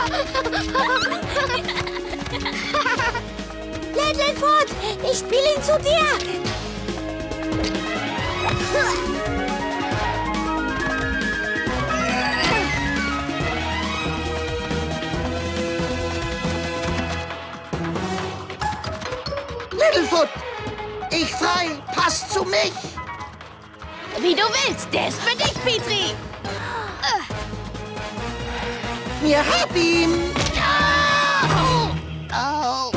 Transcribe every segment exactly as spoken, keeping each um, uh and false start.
Littlefoot, ich spiele ihn zu dir. Littlefoot, ich frei, passt zu mich. Wie du willst, der ist für dich, Petrie. Wir hab ihn. Au! Au!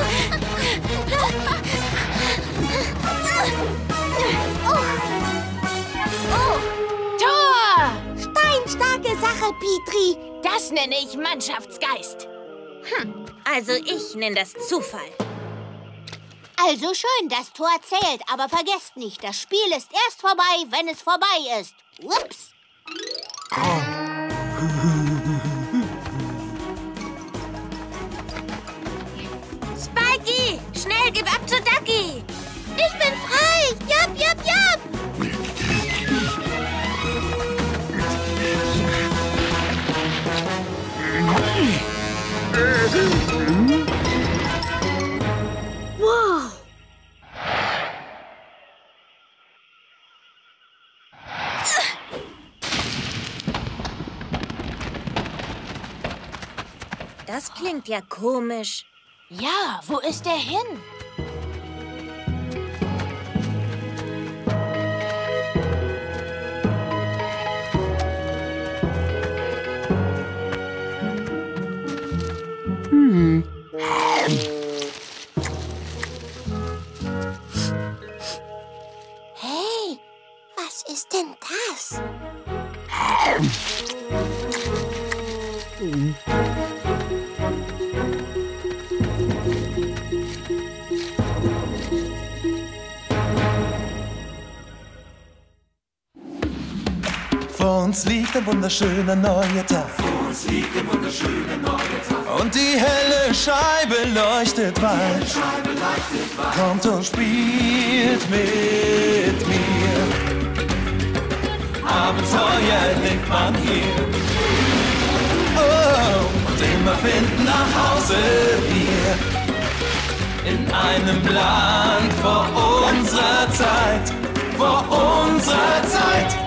Tor! Steinstarke Sache, Petrie. Das nenne ich Mannschaftsgeist. Hm, also ich nenne das Zufall. Also schön, das Tor zählt, aber vergesst nicht, das Spiel ist erst vorbei, wenn es vorbei ist. Ups. Spikey, schnell, gib ab zu Ducky. Ich bin frei. Jap, jap, jap. Wow. Das klingt ja komisch. Ja, wo ist der hin? Hm. Hey, was ist denn das? Vor uns liegt ein wunderschöner neuer Tag. Vor uns liegt ein wunderschöner neuer Tag. Und die helle Scheibe leuchtet weit. Scheibe leuchtet weit. Kommt und spielt mit mir. Abenteuer lebt man hier. Oh, und immer finden nach Hause wir. In einem Land vor unserer Zeit. Vor unserer Zeit.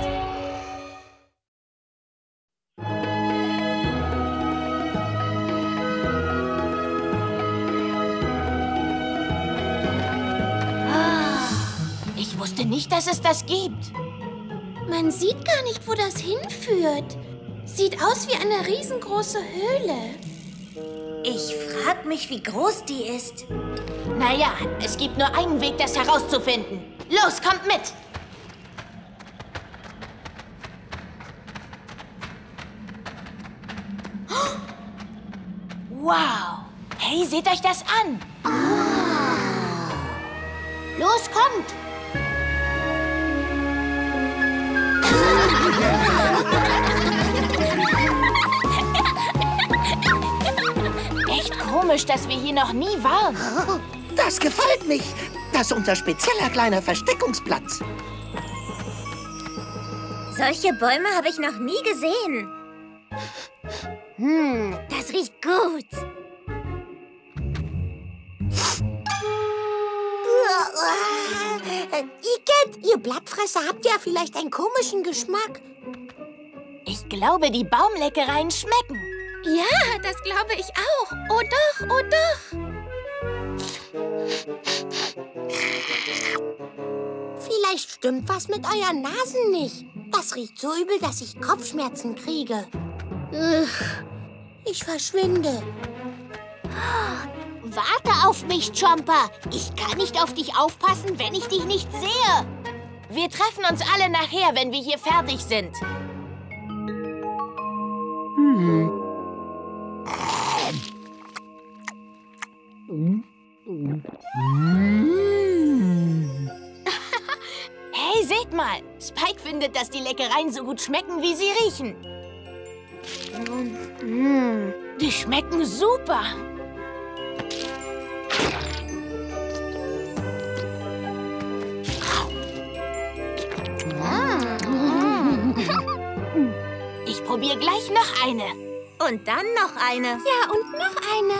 Ich wusste nicht, dass es das gibt. Man sieht gar nicht, wo das hinführt. Sieht aus wie eine riesengroße Höhle. Ich frag mich, wie groß die ist. Naja, es gibt nur einen Weg, das herauszufinden. Los, kommt mit! Wow! Hey, seht euch das an! Los, kommt! Echt komisch, dass wir hier noch nie waren. Das gefällt mich. Das ist unser spezieller kleiner Versteckungsplatz. Solche Bäume habe ich noch nie gesehen. Hm, das riecht gut. Igitt, ihr Blattfresser habt ja vielleicht einen komischen Geschmack. Ich glaube, die Baumleckereien schmecken. Ja, das glaube ich auch. Oh doch, oh doch. Vielleicht stimmt was mit euren Nasen nicht. Das riecht so übel, dass ich Kopfschmerzen kriege. Ich verschwinde. Warte auf mich, Chomper. Ich kann nicht auf dich aufpassen, wenn ich dich nicht sehe. Wir treffen uns alle nachher, wenn wir hier fertig sind. Hm. Hey, seht mal. Spike findet, dass die Leckereien so gut schmecken, wie sie riechen. Mm, die schmecken super. Ich probiere gleich noch eine. Und dann noch eine. Ja, und noch eine.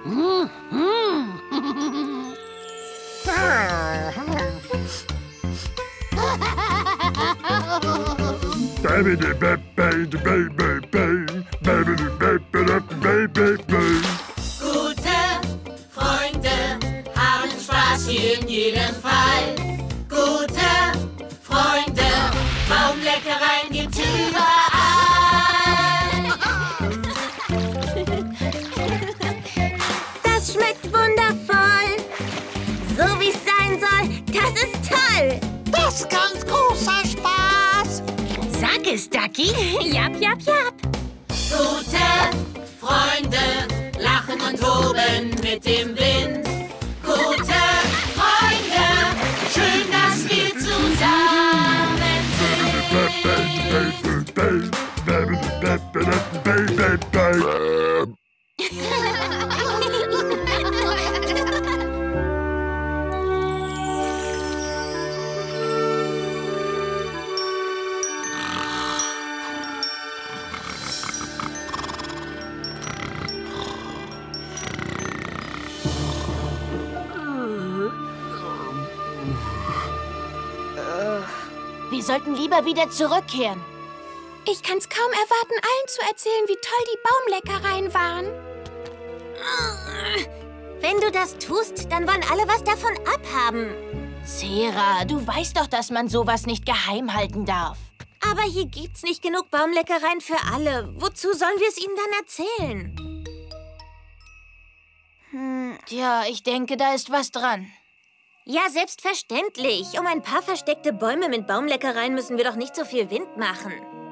Gute Freunde haben Spaß hier in jedem Fall. Gute Freunde, Baumleckereien gibt's überall. Das schmeckt wundervoll. So wie es sein soll, das ist toll. Das ist ganz großer Spaß. Sag es, Ducky. Jap, jap, jap. Gute Freunde lachen und toben mit dem Wind. Gute Freunde, schön, dass wir zusammen Wir sollten lieber wieder zurückkehren. Ich kann's kaum erwarten, allen zu erzählen, wie toll die Baumleckereien waren. Wenn du das tust, dann wollen alle was davon abhaben. Sarah, du weißt doch, dass man sowas nicht geheim halten darf. Aber hier gibt's nicht genug Baumleckereien für alle. Wozu sollen wir es ihnen dann erzählen? Hm, tja, ich denke, da ist was dran. Ja, selbstverständlich. Um ein paar versteckte Bäume mit Baumleckereien müssen wir doch nicht so viel Wind machen.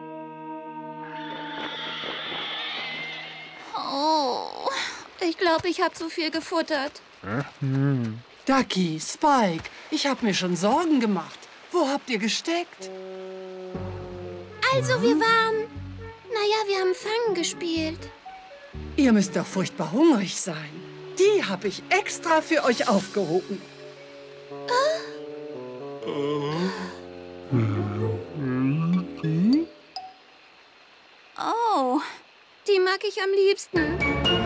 Oh, ich glaube, ich habe zu viel gefuttert. Ducky, Spike, ich habe mir schon Sorgen gemacht. Wo habt ihr gesteckt? Also, wir waren... Naja, wir haben Fangen gespielt. Ihr müsst doch furchtbar hungrig sein. Die habe ich extra für euch aufgehoben. Oh, die mag ich am liebsten.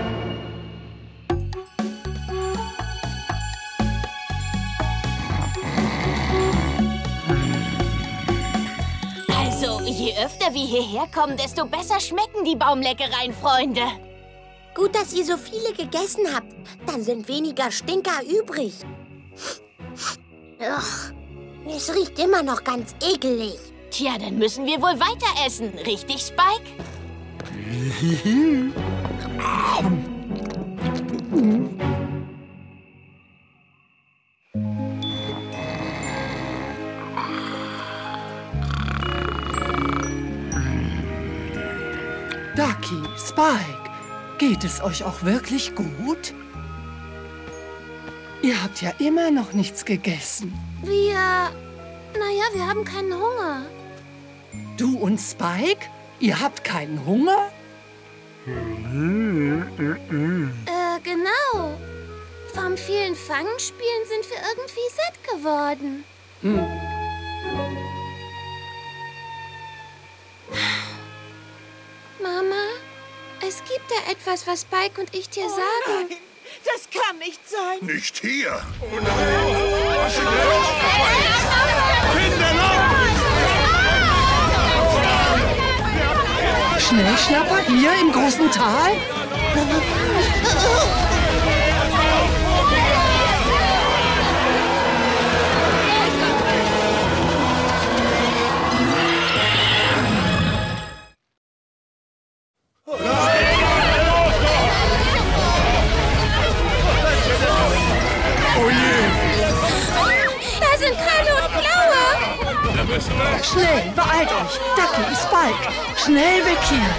Also, je öfter wir hierher kommen, desto besser schmecken die Baumleckereien, Freunde. Gut, dass ihr so viele gegessen habt. Dann sind weniger Stinker übrig. Ugh, es riecht immer noch ganz ekelig. Tja, dann müssen wir wohl weiter essen. Richtig, Spike? Ducky, Spike, geht es euch auch wirklich gut? Ihr habt ja immer noch nichts gegessen. Wir... Naja, wir haben keinen Hunger. Du und Spike? Ihr habt keinen Hunger? Äh, genau. Vom vielen Fangenspielen sind wir irgendwie satt geworden. Hm. Mama, es gibt da etwas, was Spike und ich dir Oh sagen. nein, das kann nicht sein. Nicht hier. Schnellschnapper hier im großen Tal? Oh je! Da sind Kralle und Blaue. Schnell, beeilt euch! Ducky, Spike, schnell weg hier!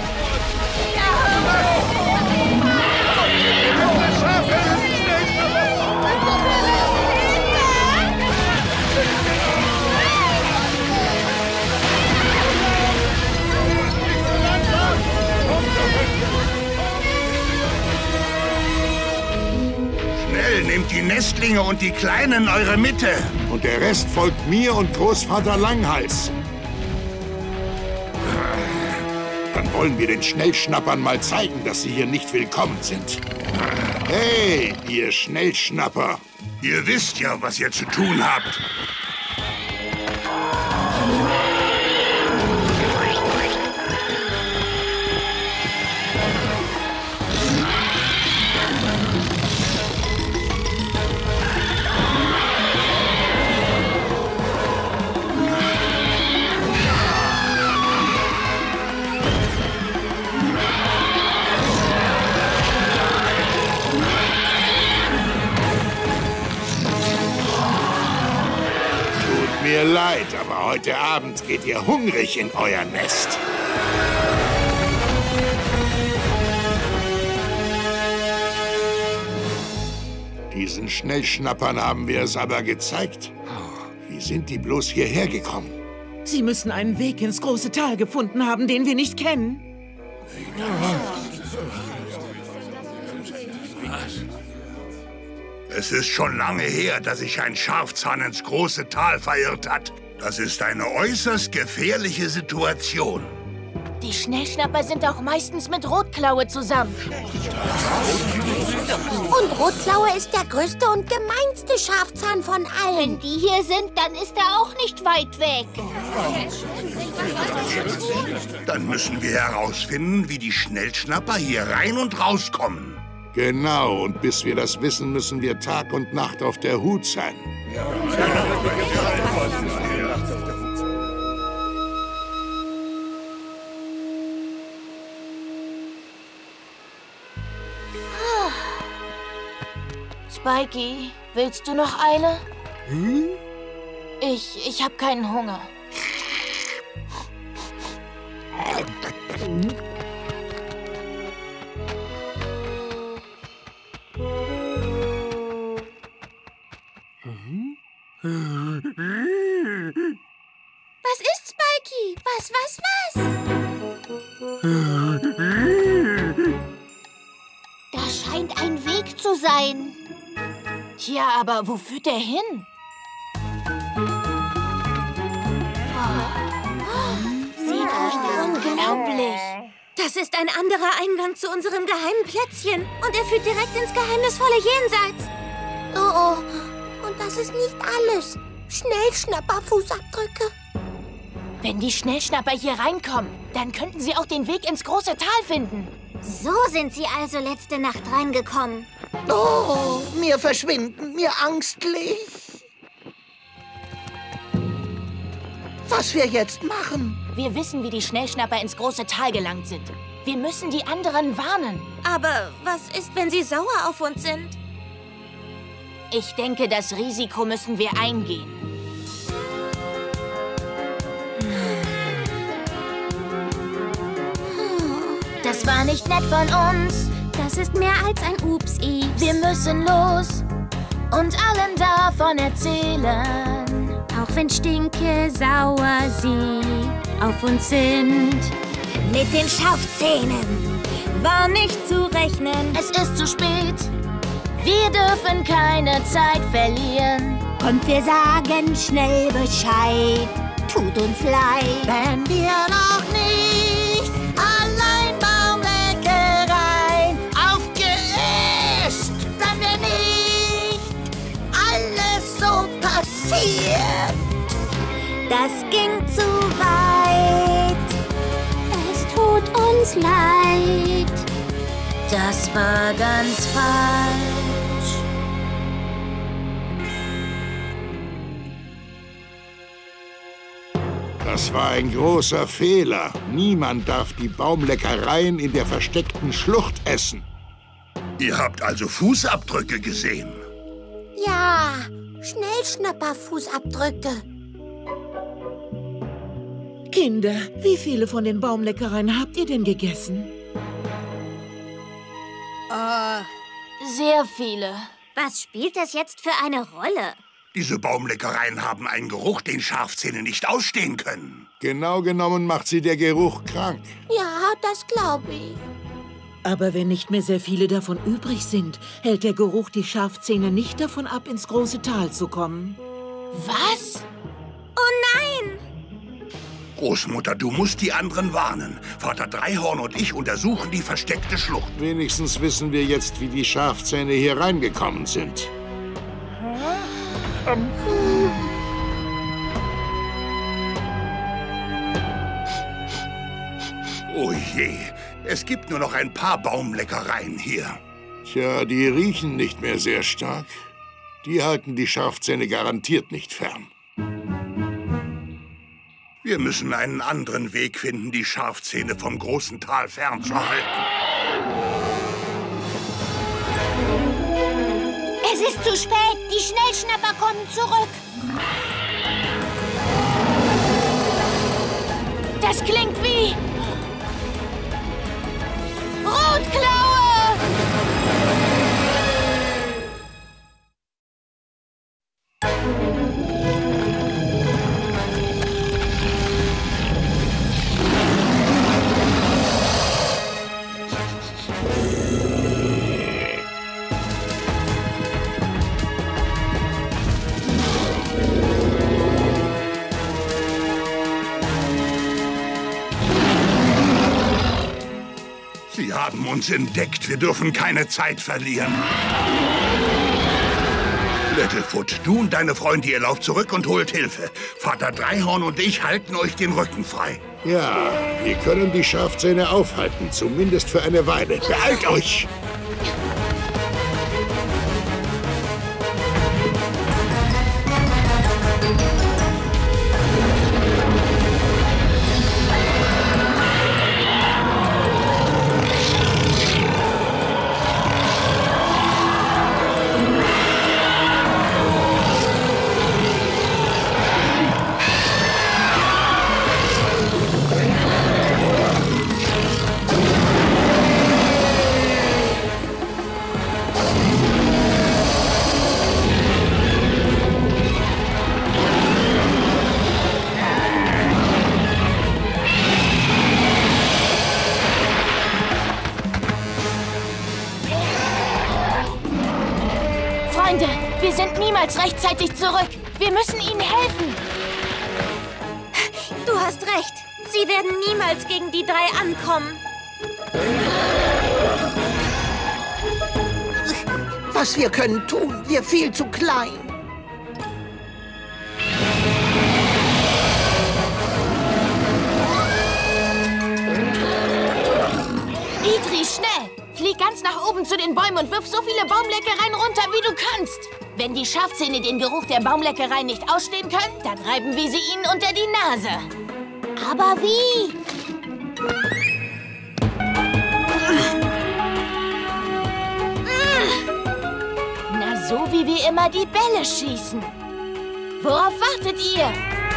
Schnell, nehmt die Nestlinge und die Kleinen in eure Mitte. Und der Rest folgt mir und Großvater Langhals. Dann wollen wir den Schnellschnappern mal zeigen, dass sie hier nicht willkommen sind. Hey, ihr Schnellschnapper! Ihr wisst ja, was ihr zu tun habt. Mir leid, aber heute Abend geht ihr hungrig in euer Nest. Diesen Schnellschnappern haben wir es aber gezeigt. Wie sind die bloß hierher gekommen? Sie müssen einen Weg ins große Tal gefunden haben, den wir nicht kennen. Es ist schon lange her, dass sich ein Schafzahn ins große Tal verirrt hat. Das ist eine äußerst gefährliche Situation. Die Schnellschnapper sind auch meistens mit Rotklaue zusammen. Und Rotklaue ist der größte und gemeinste Schafzahn von allen. Wenn die hier sind, dann ist er auch nicht weit weg. Dann müssen wir herausfinden, wie die Schnellschnapper hier rein und rauskommen. Genau, und bis wir das wissen, müssen wir Tag und Nacht auf der Hut sein. Spikey, willst du noch eine? Hm? Ich, ich habe keinen Hunger. Was ist, Spikey? Was, was, was? Da scheint ein Weg zu sein. Tja, aber wo führt der hin? Seht euch das an. Unglaublich. Das ist ein anderer Eingang zu unserem geheimen Plätzchen. Und er führt direkt ins geheimnisvolle Jenseits. Oh, oh. Und das ist nicht alles. Schnellschnapper-Fußabdrücke. Wenn die Schnellschnapper hier reinkommen, dann könnten sie auch den Weg ins große Tal finden. So sind sie also letzte Nacht reingekommen. Oh, mir verschwinden, mir angstlich. Was wir jetzt machen? Wir wissen, wie die Schnellschnapper ins große Tal gelangt sind. Wir müssen die anderen warnen. Aber was ist, wenn sie sauer auf uns sind? Ich denke, das Risiko müssen wir eingehen. Das war nicht nett von uns. Das ist mehr als ein Ups-Eeps. Wir müssen los und allen davon erzählen. Auch wenn stinke sauer sie auf uns sind. Mit den Schafzähnen war nicht zu rechnen. Es ist zu spät. Wir dürfen keine Zeit verlieren. Und wir sagen schnell Bescheid. Tut uns leid. Wenn wir noch nicht allein Baumleckereien aufgeisst, dann wäre nicht alles so passiert. Das ging zu weit. Es tut uns leid. Das war ganz falsch. Das war ein großer Fehler. Niemand darf die Baumleckereien in der versteckten Schlucht essen. Ihr habt also Fußabdrücke gesehen? Ja, Schnellschnapper-Fußabdrücke. Kinder, wie viele von den Baumleckereien habt ihr denn gegessen? Uh, sehr viele. Was spielt das jetzt für eine Rolle? Diese Baumleckereien haben einen Geruch, den Schafzähne nicht ausstehen können. Genau genommen macht sie der Geruch krank. Ja, das glaube ich. Aber wenn nicht mehr sehr viele davon übrig sind, hält der Geruch die Schafzähne nicht davon ab, ins große Tal zu kommen. Was? Oh nein! Großmutter, du musst die anderen warnen. Vater Dreihorn und ich untersuchen die versteckte Schlucht. Wenigstens wissen wir jetzt, wie die Schafzähne hier reingekommen sind. Ähm. Oh je, es gibt nur noch ein paar Baumleckereien hier. Tja, die riechen nicht mehr sehr stark. Die halten die Schafzähne garantiert nicht fern. Wir müssen einen anderen Weg finden, die Schafzähne vom großen Tal fernzuhalten. Es ist zu spät. Die Schnellschnapper kommen zurück. Das klingt wie... Rotklaue! Sie haben uns entdeckt. Wir dürfen keine Zeit verlieren. Littlefoot, du und deine Freunde, ihr lauft zurück und holt Hilfe. Vater Dreihorn und ich halten euch den Rücken frei. Ja, wir können die Schafzähne aufhalten, zumindest für eine Weile. Beeilt euch! Wir sind niemals rechtzeitig zurück. Wir müssen ihnen helfen. Du hast recht. Sie werden niemals gegen die drei ankommen. Was wir können tun, wir viel zu klein. Idri, schnell! Flieg ganz nach oben zu den Bäumen und wirf so viele Baumleckereien runter, wie du kannst. Wenn die Schafzähne den Geruch der Baumleckereien nicht ausstehen können, dann reiben wir sie ihnen unter die Nase. Aber wie? Na, so wie wir immer die Bälle schießen. Worauf wartet ihr?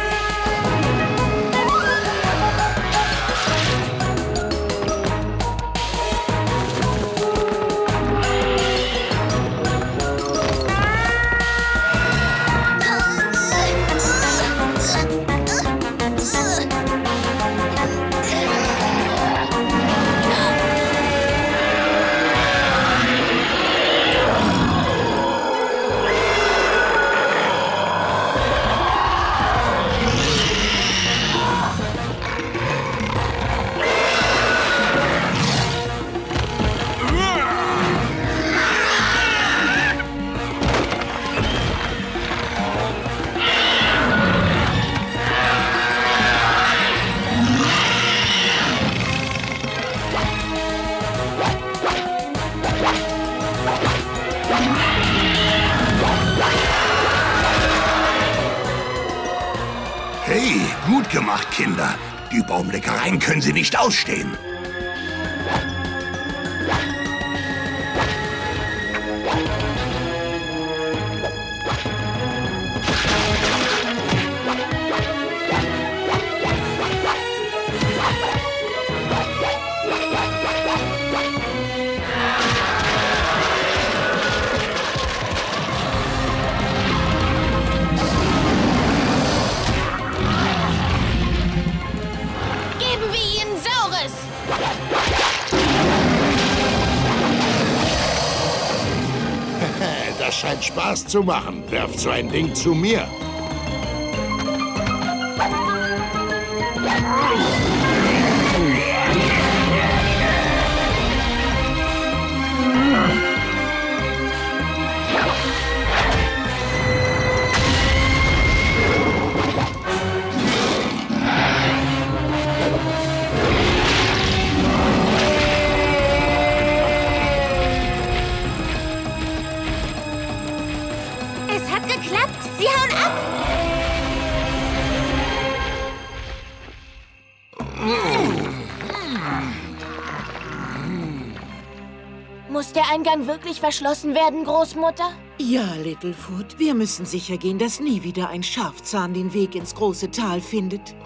Hey, gut gemacht, Kinder. Die Baumleckereien können Sie nicht ausstehen. Das scheint Spaß zu machen. Werft so ein Ding zu mir. der Eingang wirklich verschlossen werden, Großmutter? Ja, Littlefoot. Wir müssen sicher gehen, dass nie wieder ein Schafzahn den Weg ins große Tal findet.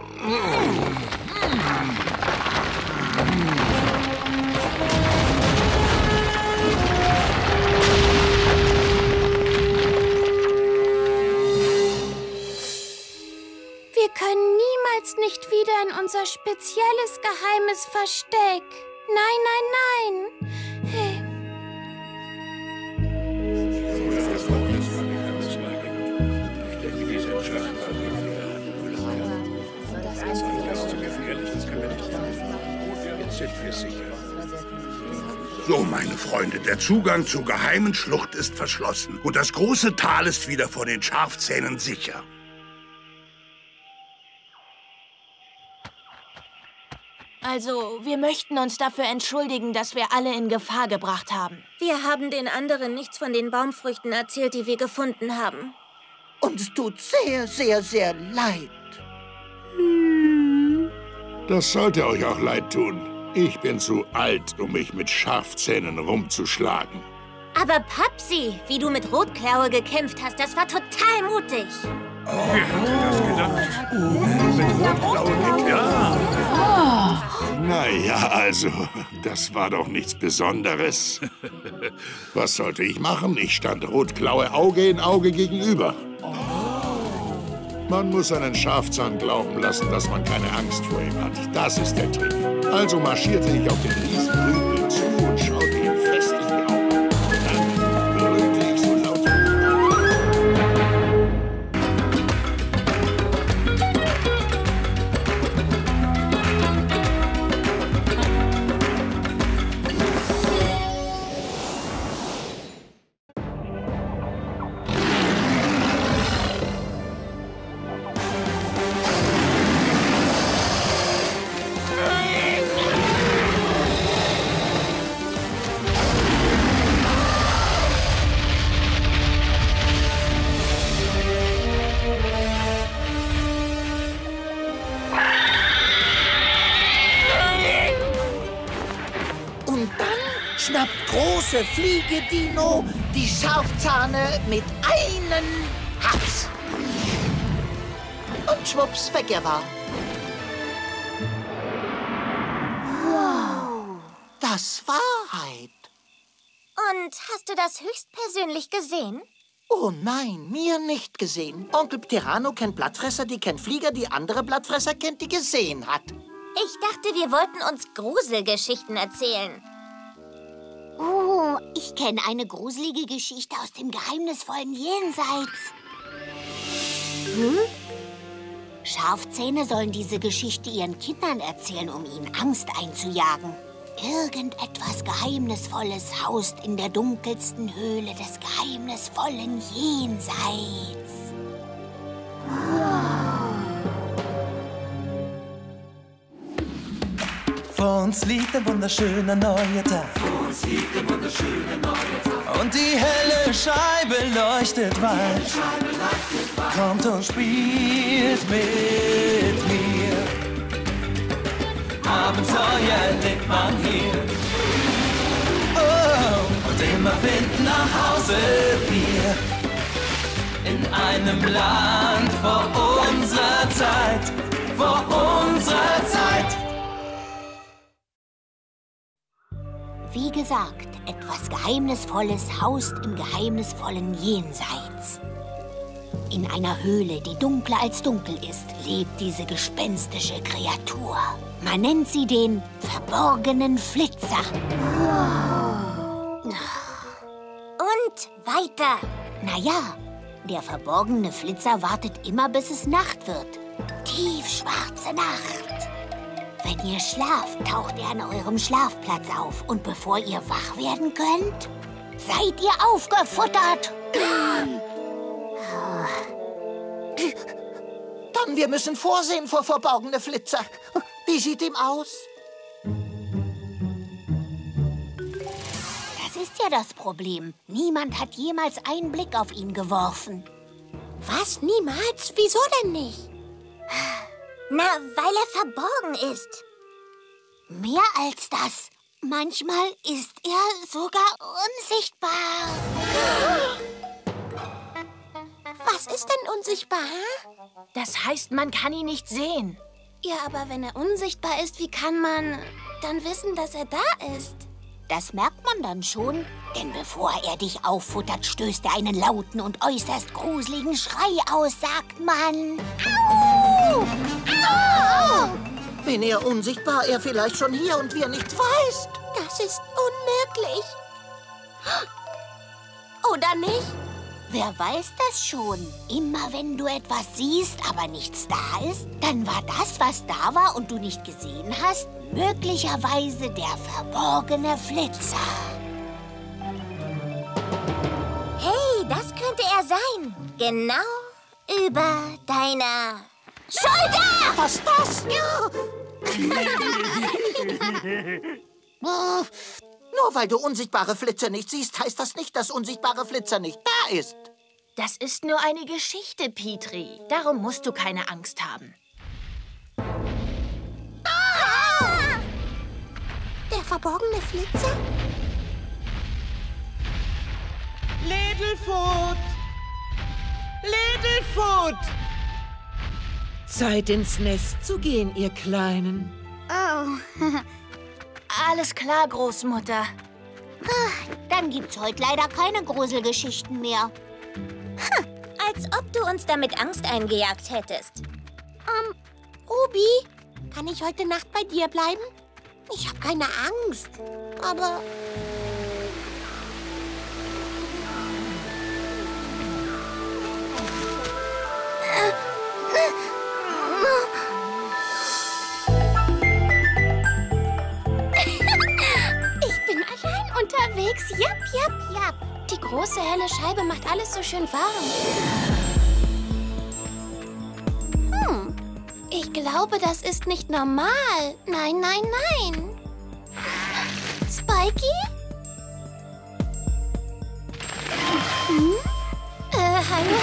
Wir können niemals nicht wieder in unser spezielles geheimes Versteck. Nein, nein, nein. Hey. So, meine Freunde, der Zugang zur geheimen Schlucht ist verschlossen. Und das große Tal ist wieder vor den Schafzähnen sicher. Also, wir möchten uns dafür entschuldigen, dass wir alle in Gefahr gebracht haben. Wir haben den anderen nichts von den Baumfrüchten erzählt, die wir gefunden haben. Uns tut sehr, sehr, sehr leid. Das sollte euch auch leid tun. Ich bin zu alt, um mich mit Schafzähnen rumzuschlagen. Aber Papsi, wie du mit Rotklaue gekämpft hast, das war total mutig. Oh, wer hätte das gedacht? Oh, mit Rotklaue, ja. Naja, also, das war doch nichts Besonderes. Was sollte ich machen? Ich stand Rotklaue Auge in Auge gegenüber. Man muss einen Schafzahn glauben lassen, dass man keine Angst vor ihm hat. Das ist der Trick. Also marschierte ich auf den Riesenrüpel zu und schaute ihm fest in die Augen. Dann brüllte ich so laut wie große Fliege Dino die Schafzahne mit einem Haps. Und schwupps, weg er war. Wow. Das Wahrheit. Und hast du das höchstpersönlich gesehen? Oh nein, mir nicht gesehen. Onkel Pterano kennt Blattfresser, die kennt Flieger, die andere Blattfresser kennt, die gesehen hat. Ich dachte, wir wollten uns Gruselgeschichten erzählen. Oh, ich kenne eine gruselige Geschichte aus dem geheimnisvollen Jenseits. Hm? Schafzähne sollen diese Geschichte ihren Kindern erzählen, um ihnen Angst einzujagen. Irgendetwas Geheimnisvolles haust in der dunkelsten Höhle des geheimnisvollen Jenseits. Vor uns liegt ein wunderschöner neuer Tag. Vor uns liegt ein wunderschöner neuer Tag. Und die helle Scheibe leuchtet weit. Kommt und spielt mit mir. Abenteuer lebt man hier. Oh, und immer finden nach Hause wir. In einem Land vor unserer Zeit. Vor unserer Zeit. Wie gesagt, etwas Geheimnisvolles haust im geheimnisvollen Jenseits. In einer Höhle, die dunkler als dunkel ist, lebt diese gespenstische Kreatur. Man nennt sie den verborgenen Flitzer. Und weiter. Naja, der verborgene Flitzer wartet immer, bis es Nacht wird. Tiefschwarze Nacht. Wenn ihr schlaft, taucht er an eurem Schlafplatz auf. Und bevor ihr wach werden könnt, seid ihr aufgefuttert. Dann, wir müssen vorsehen vor verborgene Flitzer. Wie sieht ihm aus? Das ist ja das Problem. Niemand hat jemals einen Blick auf ihn geworfen. Was? Niemals? Wieso denn nicht? Na, weil er verborgen ist. Mehr als das. Manchmal ist er sogar unsichtbar. Was ist denn unsichtbar? Das heißt, man kann ihn nicht sehen. Ja, aber wenn er unsichtbar ist, wie kann man dann wissen, dass er da ist? Das merkt man dann schon, denn bevor er dich auffuttert, stößt er einen lauten und äußerst gruseligen Schrei aus, sagt man. Au! Au! Bin er unsichtbar, er vielleicht schon hier und wir nichts weiß. Das ist unmöglich. Oder nicht? Wer weiß das schon? Immer wenn du etwas siehst, aber nichts da ist, dann war das, was da war und du nicht gesehen hast, möglicherweise der verborgene Flitzer. Hey, das könnte er sein. Genau über deiner Schulter! Was ist das? Nur weil du unsichtbare Flitzer nicht siehst, heißt das nicht, dass unsichtbare Flitzer nicht da ist. Das ist nur eine Geschichte, Petrie. Darum musst du keine Angst haben. Ah! Der verborgene Flitzer? Littlefoot! Littlefoot! Zeit, ins Nest zu gehen, ihr Kleinen. Oh. Alles klar, Großmutter. Dann gibt's heute leider keine Gruselgeschichten mehr. Hm, als ob du uns damit Angst eingejagt hättest. Ähm, Ruby, kann ich heute Nacht bei dir bleiben? Ich habe keine Angst, aber... Unterwegs, japp, japp, japp. Die große helle Scheibe macht alles so schön warm. Hm, ich glaube, das ist nicht normal. Nein, nein, nein. Spikey? Hm? Äh, hallo?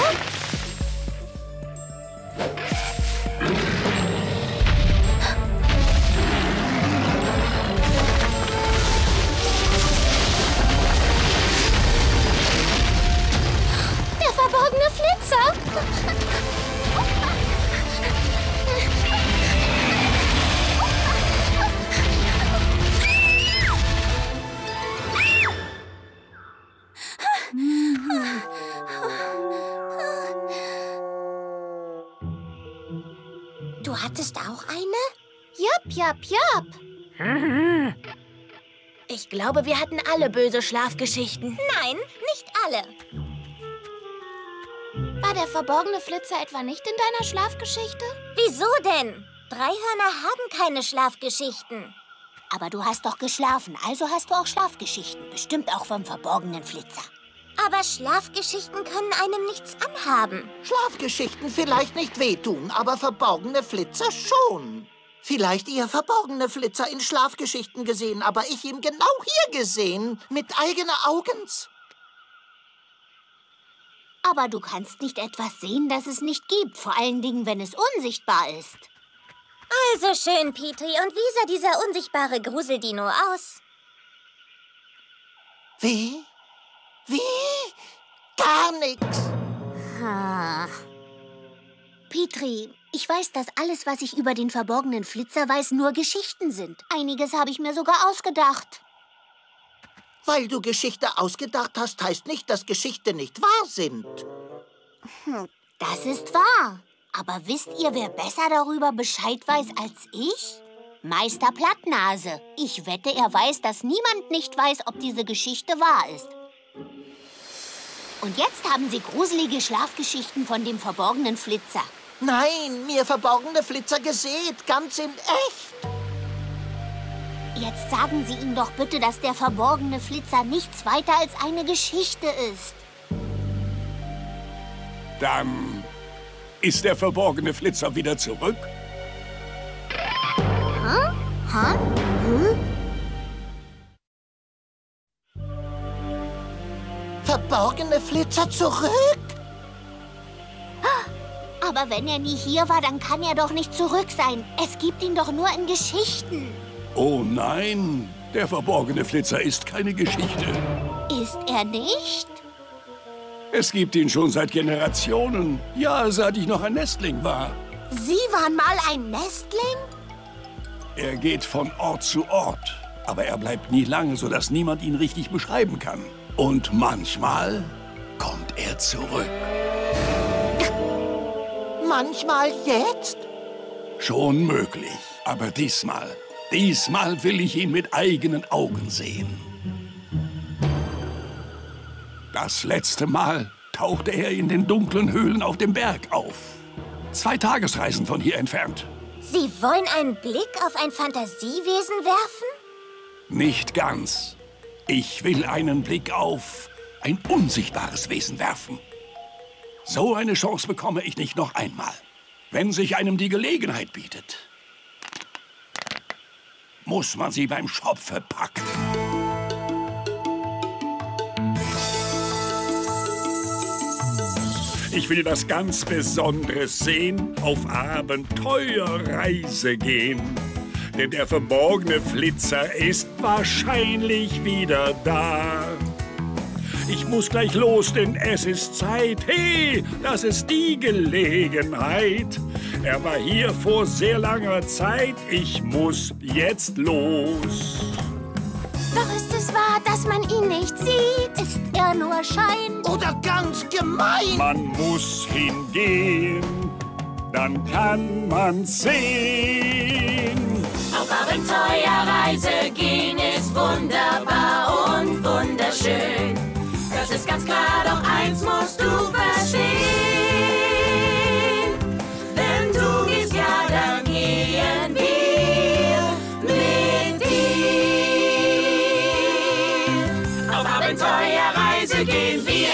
Verborgene Flitzer! Du hattest auch eine? Japp, japp, japp. Ich glaube, wir hatten alle böse Schlafgeschichten. Nein, nicht alle. War der verborgene Flitzer etwa nicht in deiner Schlafgeschichte? Wieso denn? Dreihörner haben keine Schlafgeschichten. Aber du hast doch geschlafen, also hast du auch Schlafgeschichten. Bestimmt auch vom verborgenen Flitzer. Aber Schlafgeschichten können einem nichts anhaben. Schlafgeschichten vielleicht nicht wehtun, aber verborgene Flitzer schon. Vielleicht ihr verborgene Flitzer in Schlafgeschichten gesehen, aber ich ihn genau hier gesehen, mit eigenen Augens. Aber du kannst nicht etwas sehen, das es nicht gibt, vor allen Dingen, wenn es unsichtbar ist. Also schön, Petrie. Und wie sah dieser unsichtbare Gruseldino aus? Wie? Wie? Gar nichts. Ha. Petrie, ich weiß, dass alles, was ich über den verborgenen Flitzer weiß, nur Geschichten sind. Einiges habe ich mir sogar ausgedacht. Weil du Geschichte ausgedacht hast, heißt nicht, dass Geschichten nicht wahr sind. Hm, das ist wahr. Aber wisst ihr, wer besser darüber Bescheid weiß als ich? Meister Plattnase. Ich wette, er weiß, dass niemand nicht weiß, ob diese Geschichte wahr ist. Und jetzt haben sie gruselige Schlafgeschichten von dem verborgenen Flitzer. Nein, mir verborgene Flitzer gesehen, ganz in echt. Jetzt sagen Sie ihm doch bitte, dass der verborgene Flitzer nichts weiter als eine Geschichte ist. Dann ist der verborgene Flitzer wieder zurück? Hä? Hä? Hm? Verborgene Flitzer zurück? Aber wenn er nie hier war, dann kann er doch nicht zurück sein. Es gibt ihn doch nur in Geschichten. Oh nein, Der verborgene Flitzer ist keine Geschichte. Ist er nicht? Es gibt ihn schon seit Generationen. Ja, seit ich noch ein Nestling war. Sie waren mal ein Nestling? Er geht von Ort zu Ort. Aber er bleibt nie lange, sodass niemand ihn richtig beschreiben kann. Und manchmal kommt er zurück. Manchmal jetzt? Schon möglich. Aber diesmal, diesmal will ich ihn mit eigenen Augen sehen. Das letzte Mal tauchte er in den dunklen Höhlen auf dem Berg auf. Zwei Tagesreisen von hier entfernt. Sie wollen einen Blick auf ein Fantasiewesen werfen? Nicht ganz. Ich will einen Blick auf ein unsichtbares Wesen werfen. So eine Chance bekomme ich nicht noch einmal. Wenn sich einem die Gelegenheit bietet, muss man sie beim Schopfe packen. Ich will was ganz Besonderes sehen, auf Abenteuerreise gehen. Denn der verborgene Flitzer ist wahrscheinlich wieder da. Ich muss gleich los, denn es ist Zeit. Hey, das ist die Gelegenheit. Er war hier vor sehr langer Zeit. Ich muss jetzt los. Doch ist es wahr, dass man ihn nicht sieht? Ist er nur Schein? Oder ganz gemein? Man muss hingehen, dann kann man's sehen. Auf Abenteuerreise gehen ist wunderbar und wunderschön. Das ist ganz klar, doch eins musst du verstehen. Wenn du gehst, ja, dann gehen wir mit dir. Auf Abenteuerreise gehen wir.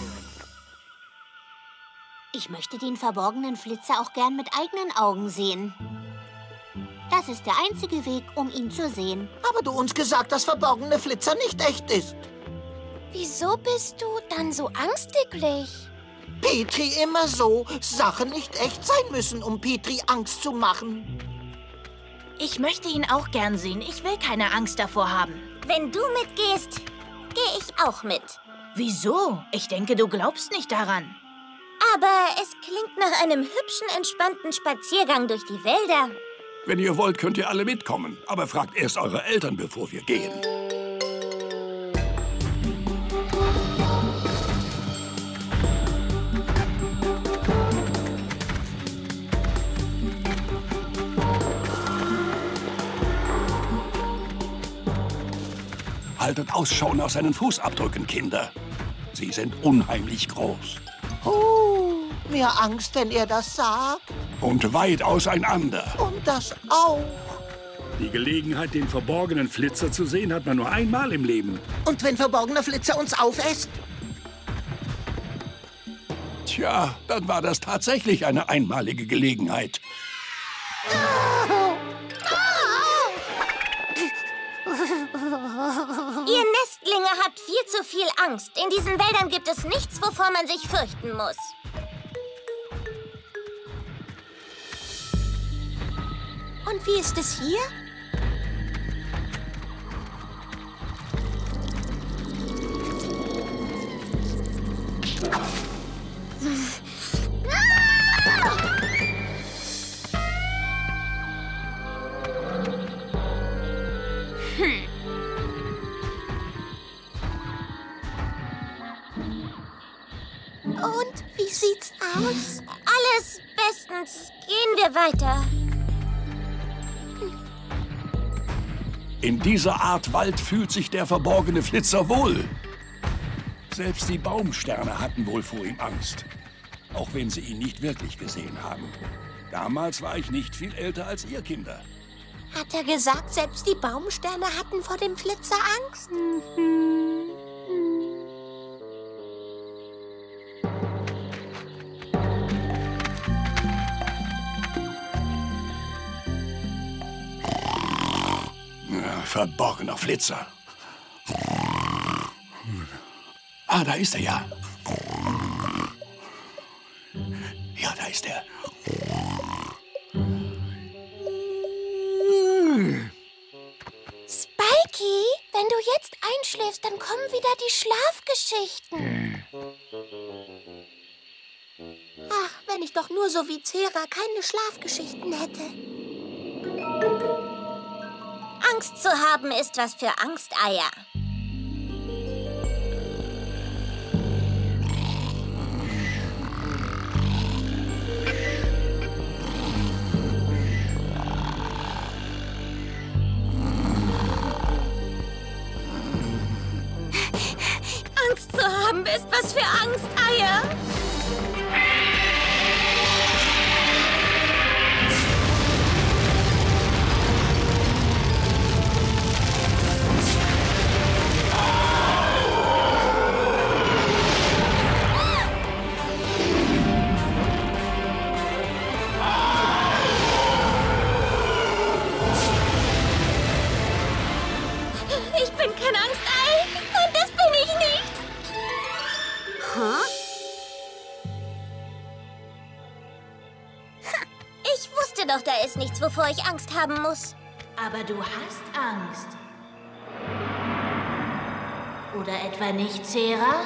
Ich möchte den verborgenen Flitzer auch gern mit eigenen Augen sehen. Das ist der einzige Weg, um ihn zu sehen. Aber du uns gesagt, dass verborgene Flitzer nicht echt ist. Wieso bist du dann so angstiglich? Petri immer so. Sachen nicht echt sein müssen, um Petri Angst zu machen. Ich möchte ihn auch gern sehen. Ich will keine Angst davor haben. Wenn du mitgehst, gehe ich auch mit. Wieso? Ich denke, du glaubst nicht daran. Aber es klingt nach einem hübschen, entspannten Spaziergang durch die Wälder. Wenn ihr wollt, könnt ihr alle mitkommen. Aber fragt erst eure Eltern, bevor wir gehen. Haltet Ausschau nach seinen Fußabdrücken, Kinder. Sie sind unheimlich groß. Oh, mehr Angst, wenn er das sagt. Und weit auseinander. Und das auch. Die Gelegenheit, den verborgenen Flitzer zu sehen, hat man nur einmal im Leben. Und wenn verborgener Flitzer uns aufesst? Tja, dann war das tatsächlich eine einmalige Gelegenheit. Ihr Nestlinge habt viel zu viel Angst. In diesen Wäldern gibt es nichts, wovor man sich fürchten muss. Und wie ist es hier? Hm. Und wie sieht's aus? Alles bestens. Gehen wir weiter. In dieser Art Wald fühlt sich der verborgene Flitzer wohl. Selbst die Baumsterne hatten wohl vor ihm Angst. Auch wenn sie ihn nicht wirklich gesehen haben. Damals war ich nicht viel älter als ihr, Kinder. Hat er gesagt, selbst die Baumsterne hatten vor dem Flitzer Angst? Ja, verborgener Flitzer. Ah, da ist er ja. Ja, da ist er. Spikey! schläfst, dann kommen wieder die Schlafgeschichten. Ach, wenn ich doch nur so wie Zera keine Schlafgeschichten hätte. Angst zu haben ist was für Angsteier. Angst zu haben ist was für Angsteier. Ich bin kein Angstei und das bin ich nicht. Huh? Ich wusste doch, da ist nichts, wovor ich Angst haben muss. Aber du hast Angst. Oder etwa nicht, Zera?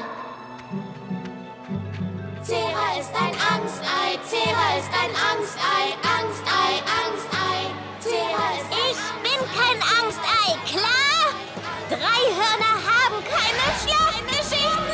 Zera ist ein Angstei, Zera ist ein Angstei, Angstei, Angstei. Zera ist ein Ich bin kein Angstei, klar? Drei Hörner haben keine Schlafgeschichten.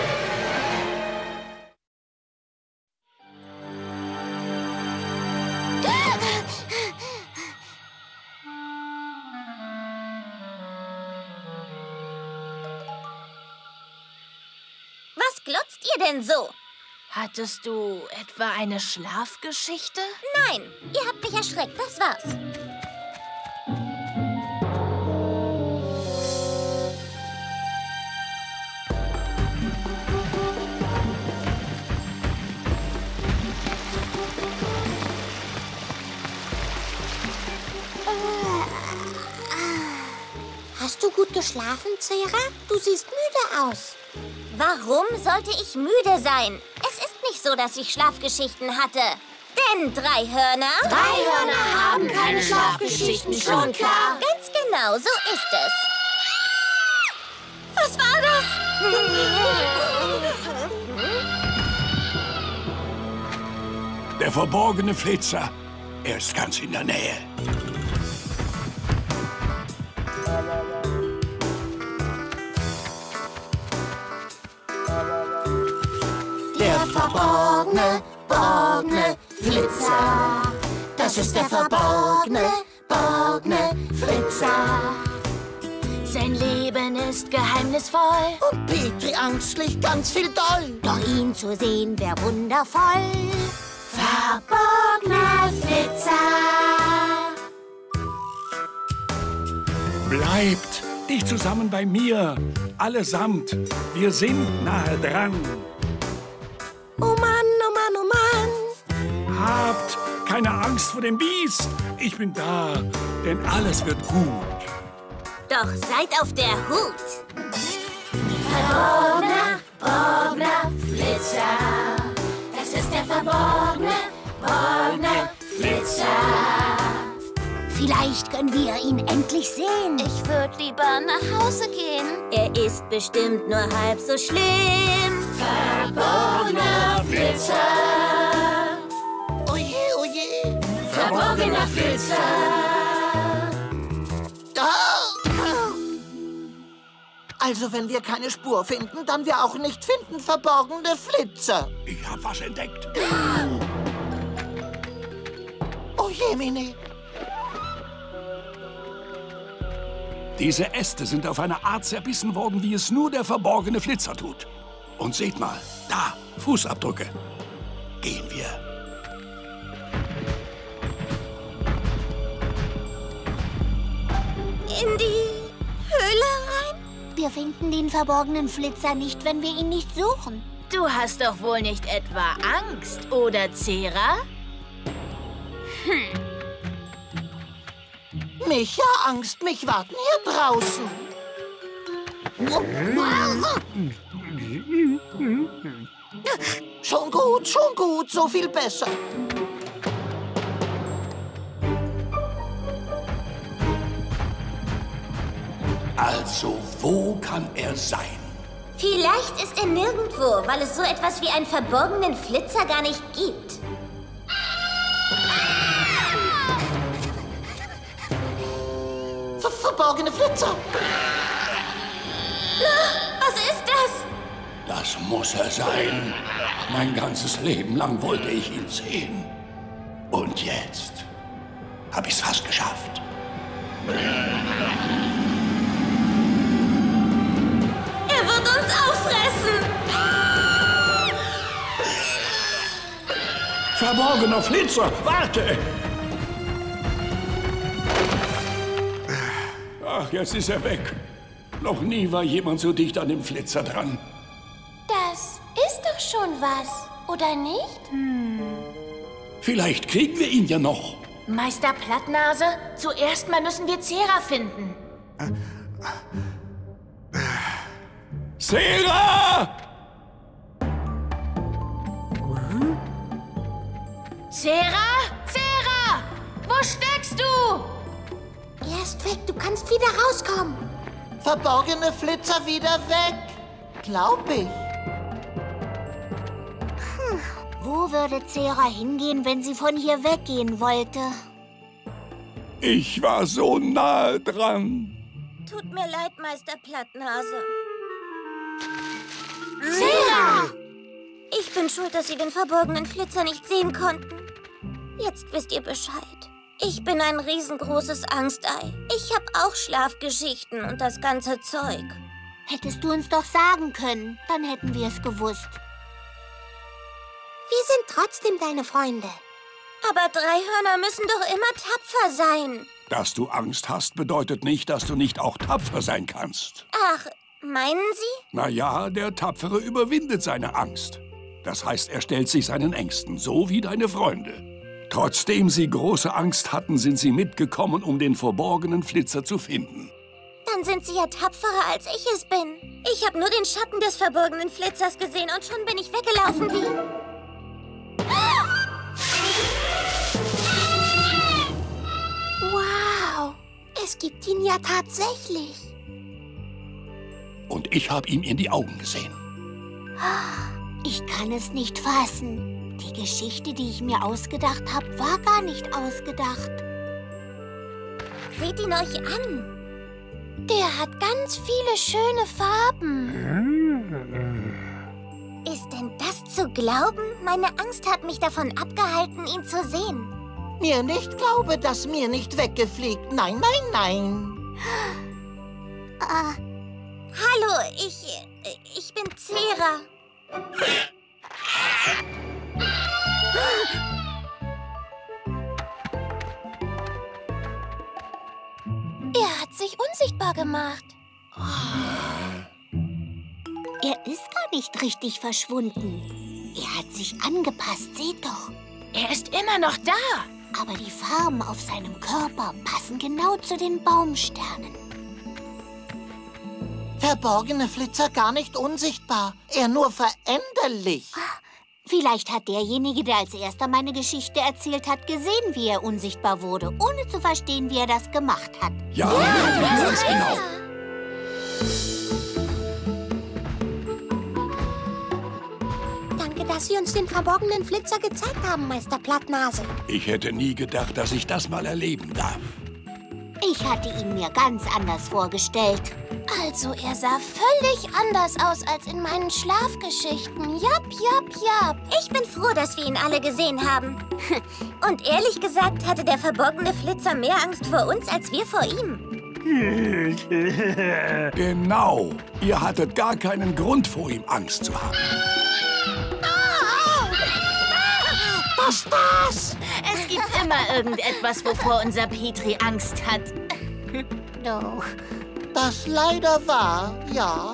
Was glotzt ihr denn so? Hattest du etwa eine Schlafgeschichte? Nein, ihr habt mich erschreckt, das war's. Hast du gut geschlafen, Zera? Du siehst müde aus. Warum sollte ich müde sein? Es ist nicht so, dass ich Schlafgeschichten hatte. Denn drei Hörner... Drei Hörner haben keine Schlafgeschichten, schon klar. Ganz genau, so ist es. Was war das? Der verborgene Flitzer. Er ist ganz in der Nähe. Der verborgene, borgne Flitzer. Das ist der verborgene, borgne Flitzer. Sein Leben ist geheimnisvoll. Und Petri angstlich ganz viel doll. Doch ihn zu sehen wär wundervoll. Verborgner Flitzer. Bleibt dicht zusammen bei mir. Allesamt. Wir sind nahe dran. Oh Mann, oh Mann, oh Mann. Habt keine Angst vor dem Biest. Ich bin da, denn alles wird gut. Doch seid auf der Hut. Verborgner, borgner Flitzer. Das ist der verborgene, borgner Flitzer. Vielleicht können wir ihn endlich sehen. Ich würde lieber nach Hause gehen. Er ist bestimmt nur halb so schlimm. Verborgner Flitzer. Oje, oje. Verborgener Flitzer. Also, wenn wir keine Spur finden, dann wir auch nicht finden verborgene Flitzer. Ich hab was entdeckt. Oh je, Mini. Diese Äste sind auf eine Art zerbissen worden, wie es nur der verborgene Flitzer tut. Und seht mal, da, Fußabdrücke. Gehen wir. In die Höhle rein? Wir finden den verborgenen Flitzer nicht, wenn wir ihn nicht suchen. Du hast doch wohl nicht etwa Angst, oder, Zera? Hm. Mich ja Angst, mich warten hier draußen. Schon gut, schon gut, so viel besser. Also, wo kann er sein? Vielleicht ist er nirgendwo, weil es so etwas wie einen verborgenen Flitzer gar nicht gibt. Ver verborgene Flitzer! Na, was ist das? Das muss er sein. Mein ganzes Leben lang wollte ich ihn sehen. Und jetzt habe ich es fast geschafft. Er wird uns auffressen! Verborgener Flitzer, warte! Ach, jetzt ist er weg. Noch nie war jemand so dicht an dem Flitzer dran. Das ist doch schon was, oder nicht? Hm. Vielleicht kriegen wir ihn ja noch. Meister Plattnase, zuerst mal müssen wir Zera finden. Zera! Zera? Zera! Wo steckst du? Er ist weg, du kannst wieder rauskommen. Verborgene Flitzer wieder weg. Glaub ich. Hm. Wo würde Zera hingehen, wenn sie von hier weggehen wollte? Ich war so nahe dran. Tut mir leid, Meister Plattnase. Zera! Ich bin schuld, dass Sie den verborgenen Flitzer nicht sehen konnten. Jetzt wisst ihr Bescheid. Ich bin ein riesengroßes Angstei. Ich habe auch Schlafgeschichten und das ganze Zeug. Hättest du uns doch sagen können, dann hätten wir es gewusst. Wir sind trotzdem deine Freunde. Aber Dreihörner müssen doch immer tapfer sein. Dass du Angst hast, bedeutet nicht, dass du nicht auch tapfer sein kannst. Ach, meinen Sie? Na ja, der Tapfere überwindet seine Angst. Das heißt, er stellt sich seinen Ängsten, so wie deine Freunde. Trotzdem sie große Angst hatten, sind sie mitgekommen, um den verborgenen Flitzer zu finden. Dann sind sie ja tapferer, als ich es bin. Ich habe nur den Schatten des verborgenen Flitzers gesehen und schon bin ich weggelaufen wie... Wow, es gibt ihn ja tatsächlich. Und ich habe ihn in die Augen gesehen. Ich kann es nicht fassen. Die Geschichte, die ich mir ausgedacht habe, war gar nicht ausgedacht. Seht ihn euch an. Der hat ganz viele schöne Farben. Ist denn das zu glauben? Meine Angst hat mich davon abgehalten, ihn zu sehen. Mir nicht glaube, dass mir nicht weggefliegt. Nein, nein, nein. Uh, hallo, ich... ich bin Zera. Er hat sich unsichtbar gemacht. Er ist gar nicht richtig verschwunden. Er hat sich angepasst, seht doch. Er ist immer noch da. Aber die Farben auf seinem Körper passen genau zu den Baumsternen. Verborgene Flitzer gar nicht unsichtbar. Er nur veränderlich. Vielleicht hat derjenige, der als erster meine Geschichte erzählt hat, gesehen, wie er unsichtbar wurde, ohne zu verstehen, wie er das gemacht hat. Ja, ja, ganz genau. Danke, dass Sie uns den verborgenen Flitzer gezeigt haben, Meister Plattnase. Ich hätte nie gedacht, dass ich das mal erleben darf. Ich hatte ihn mir ganz anders vorgestellt. Also, er sah völlig anders aus als in meinen Schlafgeschichten. Japp, japp, japp. Ich bin froh, dass wir ihn alle gesehen haben. Und ehrlich gesagt hatte der verborgene Flitzer mehr Angst vor uns, als wir vor ihm. Genau. Ihr hattet gar keinen Grund, vor ihm Angst zu haben. Was ist das? Es gibt immer irgendetwas, wovor unser Petri Angst hat. Doch. Das leider war, ja.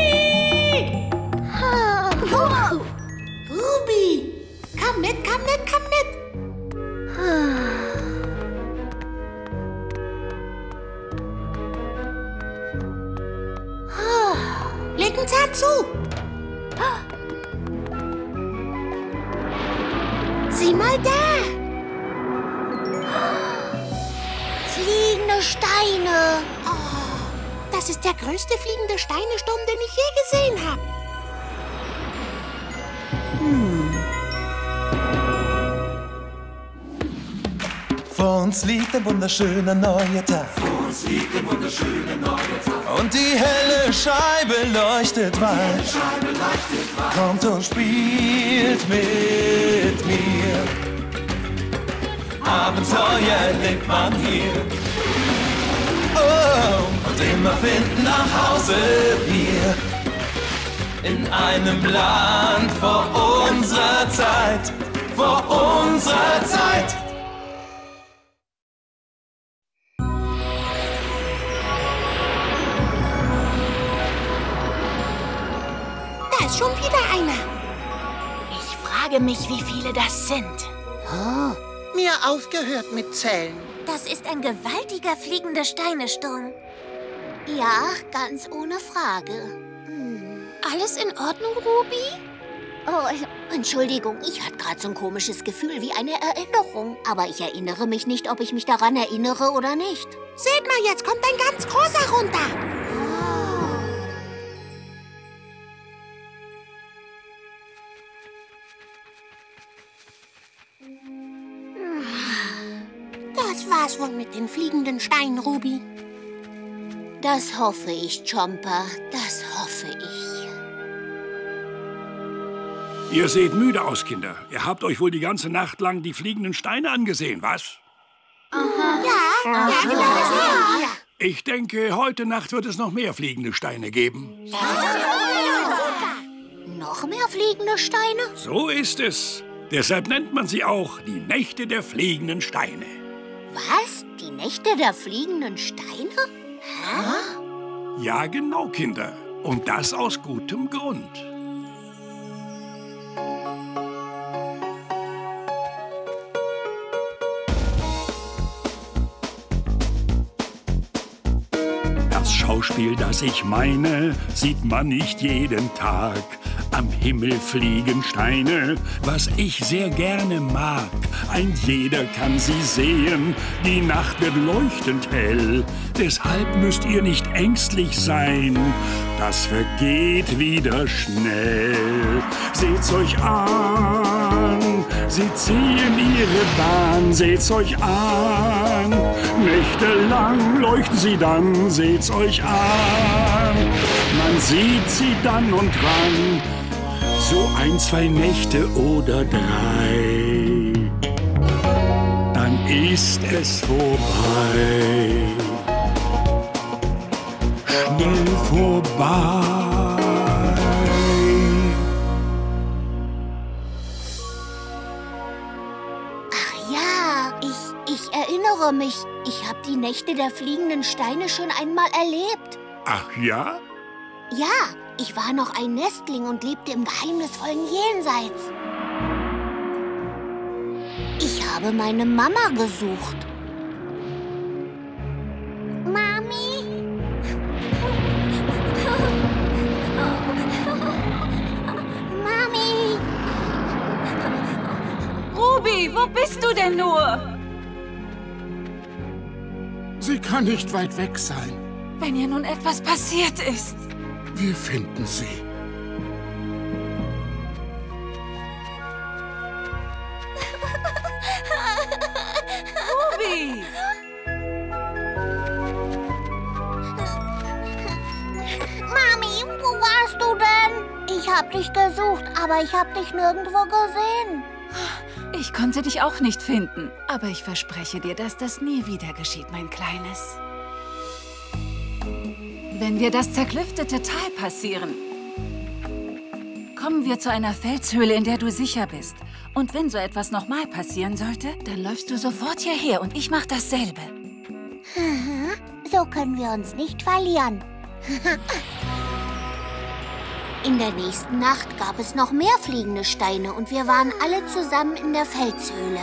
Komm mit, komm mit, Augenzahn zu. Sieh mal da. Fliegende Steine. Oh, das ist der größte fliegende Steinesturm, den ich je gesehen habe. Hm. Vor uns liegt ein wunderschöner neuer Tag. Vor uns liegt ein wunderschöner neuer Tag. Und die helle Scheibe leuchtet weit. Die Scheibe leuchtet weit. Kommt und spielt mit mir. Abenteuer erlebt man hier. Oh, und immer finden nach Hause wir. In einem Land vor unserer Zeit. Vor unserer Zeit. Da ist schon wieder einer. Ich frage mich, wie viele das sind. Oh, mir aufgehört mit Zählen. Das ist ein gewaltiger fliegender Steinesturm. Ja, ganz ohne Frage. Hm. Alles in Ordnung, Ruby? Oh, Entschuldigung, ich hatte gerade so ein komisches Gefühl wie eine Erinnerung. Aber ich erinnere mich nicht, ob ich mich daran erinnere oder nicht. Seht mal, jetzt kommt ein ganz großer runter. Das war's wohl mit den fliegenden Steinen, Ruby. Das hoffe ich, Chomper. Das hoffe ich. Ihr seht müde aus, Kinder. Ihr habt euch wohl die ganze Nacht lang die fliegenden Steine angesehen, was? Aha. Ja, ja, genau. Ja. Ich denke, heute Nacht wird es noch mehr fliegende Steine geben. Ja. Noch mehr fliegende Steine? So ist es. Deshalb nennt man sie auch die Nächte der fliegenden Steine. Was? Die Nächte der fliegenden Steine? Hä? Ja, genau, Kinder. Und das aus gutem Grund. Das Schauspiel, das ich meine, sieht man nicht jeden Tag. Am Himmel fliegen Steine, was ich sehr gerne mag. Ein jeder kann sie sehen, die Nacht wird leuchtend hell. Deshalb müsst ihr nicht ängstlich sein, das vergeht wieder schnell. Seht's euch an, sie ziehen ihre Bahn. Seht's euch an, nächtelang leuchten sie dann. Seht's euch an, man sieht sie dann und wann. So ein, zwei Nächte oder drei, dann ist es vorbei. Schnell vorbei. Ach ja, ich, ich erinnere mich. Ich habe die Nächte der fliegenden Steine schon einmal erlebt. Ach ja? Ja. Ich war noch ein Nestling und lebte im geheimnisvollen Jenseits. Ich habe meine Mama gesucht. Mami? Mami? Ruby, wo bist du denn nur? Sie kann nicht weit weg sein. Wenn ihr nun etwas passiert ist. Wir finden sie. Ruby! Mami, wo warst du denn? Ich hab dich gesucht, aber ich hab dich nirgendwo gesehen. Ich konnte dich auch nicht finden, aber ich verspreche dir, dass das nie wieder geschieht, mein Kleines. Wenn wir das zerklüftete Tal passieren, kommen wir zu einer Felshöhle, in der du sicher bist. Und wenn so etwas nochmal passieren sollte, dann läufst du sofort hierher und ich mach dasselbe. So können wir uns nicht verlieren. In der nächsten Nacht gab es noch mehr fliegende Steine und wir waren alle zusammen in der Felshöhle.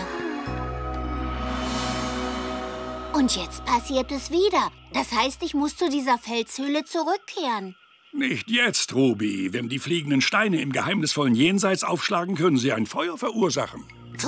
Und jetzt passiert es wieder. Das heißt, ich muss zu dieser Felshöhle zurückkehren. Nicht jetzt, Ruby. Wenn die fliegenden Steine im geheimnisvollen Jenseits aufschlagen, können sie ein Feuer verursachen.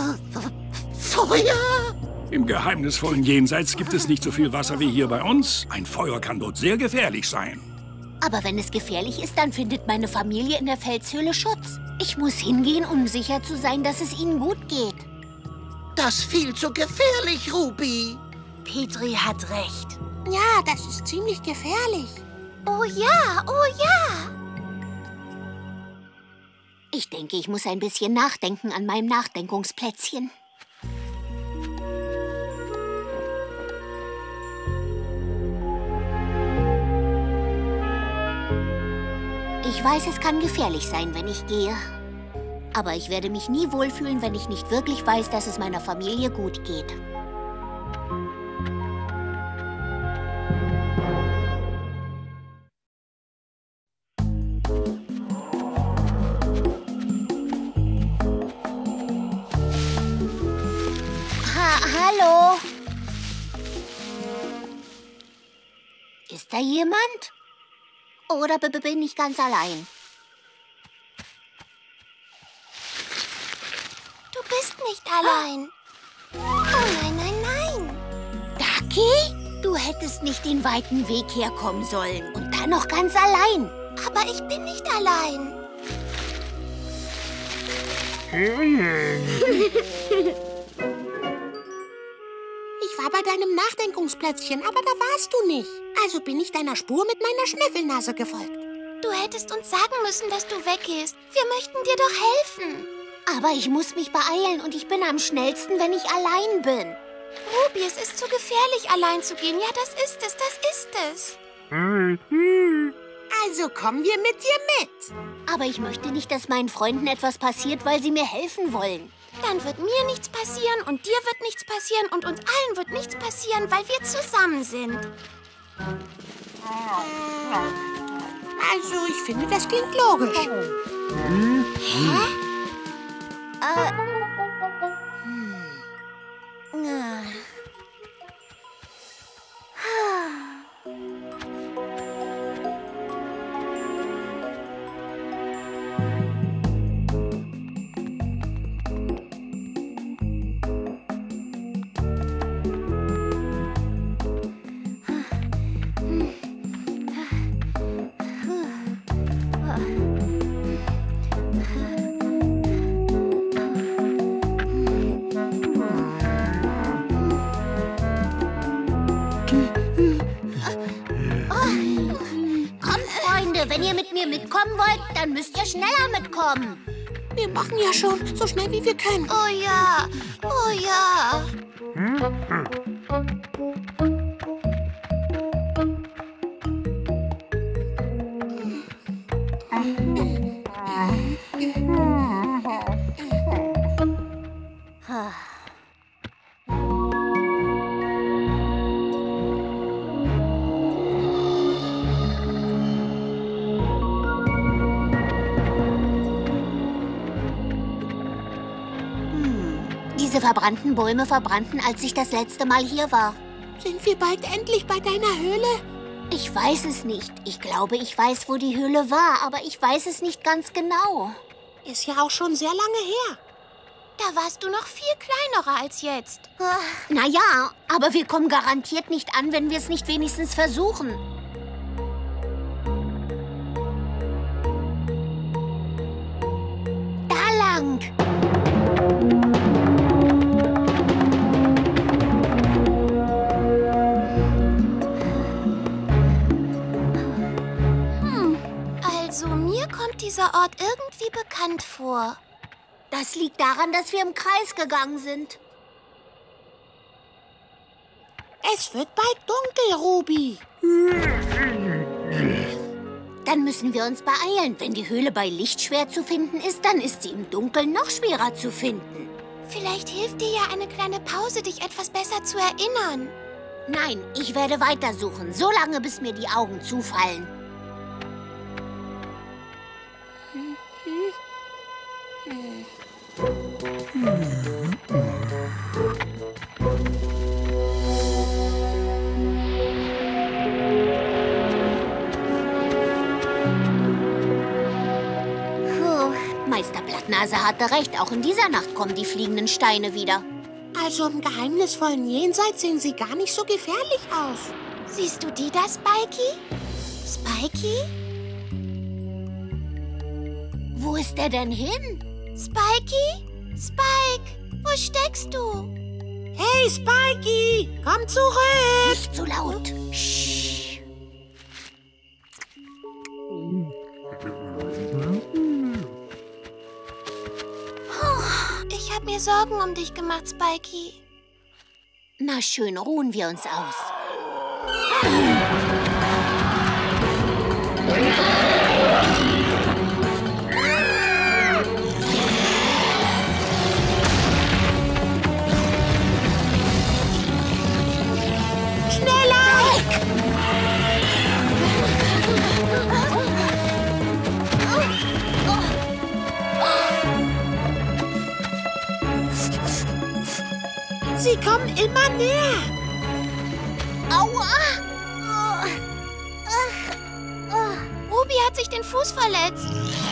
Feuer? Im geheimnisvollen Jenseits gibt es nicht so viel Wasser wie hier bei uns. Ein Feuer kann dort sehr gefährlich sein. Aber wenn es gefährlich ist, dann findet meine Familie in der Felshöhle Schutz. Ich muss hingehen, um sicher zu sein, dass es ihnen gut geht. Das ist viel zu gefährlich, Ruby. Petrie hat recht. Ja, das ist ziemlich gefährlich. Oh ja, oh ja. Ich denke, ich muss ein bisschen nachdenken an meinem Nachdenkungsplätzchen. Ich weiß, es kann gefährlich sein, wenn ich gehe. Aber ich werde mich nie wohlfühlen, wenn ich nicht wirklich weiß, dass es meiner Familie gut geht. Ha, hallo? Ist da jemand? Oder b- bin ich ganz allein? Du bist nicht allein. Oh nein, nein, nein. Ducky? Du hättest nicht den weiten Weg herkommen sollen. Und dann noch ganz allein. Aber ich bin nicht allein. Ich war bei deinem Nachdenkungsplätzchen, aber da warst du nicht. Also bin ich deiner Spur mit meiner Schnüffelnase gefolgt. Du hättest uns sagen müssen, dass du weggehst. Wir möchten dir doch helfen. Aber ich muss mich beeilen und ich bin am schnellsten, wenn ich allein bin. Ruby, es ist zu gefährlich, allein zu gehen. Ja, das ist es, das ist es. Also kommen wir mit dir mit. Aber ich möchte nicht, dass meinen Freunden etwas passiert, weil sie mir helfen wollen. Dann wird mir nichts passieren und dir wird nichts passieren und uns allen wird nichts passieren, weil wir zusammen sind. Also, ich finde, das klingt logisch. Hä? Äh. Hm. Ah. Wenn ihr mit mir mitkommen wollt, dann müsst ihr schneller mitkommen. Wir machen ja schon so schnell, wie wir können. Oh ja, oh ja. Diese verbrannten Bäume verbrannten, als ich das letzte Mal hier war. Sind wir bald endlich bei deiner Höhle? Ich weiß es nicht. Ich glaube, ich weiß, wo die Höhle war, aber ich weiß es nicht ganz genau. Ist ja auch schon sehr lange her. Da warst du noch viel kleinerer als jetzt. Na ja, aber wir kommen garantiert nicht an, wenn wir es nicht wenigstens versuchen. Da lang. Also, mir kommt dieser Ort irgendwie bekannt vor. Das liegt daran, dass wir im Kreis gegangen sind. Es wird bald dunkel, Ruby. Dann müssen wir uns beeilen. Wenn die Höhle bei Licht schwer zu finden ist, dann ist sie im Dunkeln noch schwerer zu finden. Vielleicht hilft dir ja eine kleine Pause, dich etwas besser zu erinnern. Nein, ich werde weitersuchen, so lange, bis mir die Augen zufallen. Hase hatte recht, auch in dieser Nacht kommen die fliegenden Steine wieder. Also im geheimnisvollen Jenseits sehen sie gar nicht so gefährlich aus. Siehst du die da, Spikey? Spikey? Wo ist der denn hin? Spikey? Spike, wo steckst du? Hey, Spikey, komm zurück! Nicht so laut. Shh. Ich habe mir Sorgen um dich gemacht, Spikey. Na schön, ruhen wir uns aus. Sie kommen immer näher. Aua! Ruby hat sich den Fuß verletzt.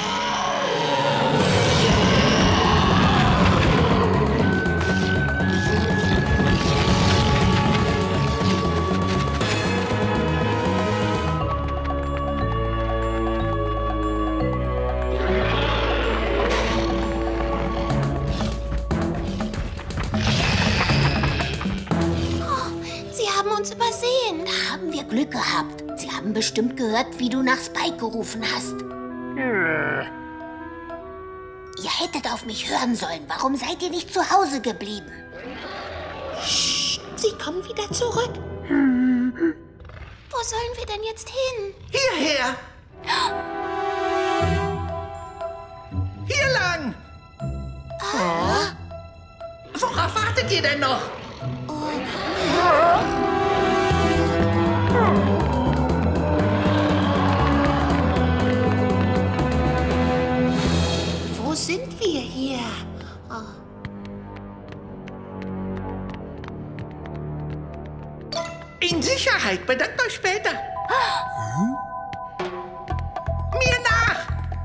Uns übersehen. Da haben wir Glück gehabt. Sie haben bestimmt gehört, wie du nach Spike gerufen hast. Ihr hättet auf mich hören sollen. Warum seid ihr nicht zu Hause geblieben? Psst, sie kommen wieder zurück. Wo sollen wir denn jetzt hin? Hierher! Hier lang! Ah. Worauf wartet ihr denn noch? Oh. Wo sind wir hier? Oh. In Sicherheit, bedankt euch später. Mir nach!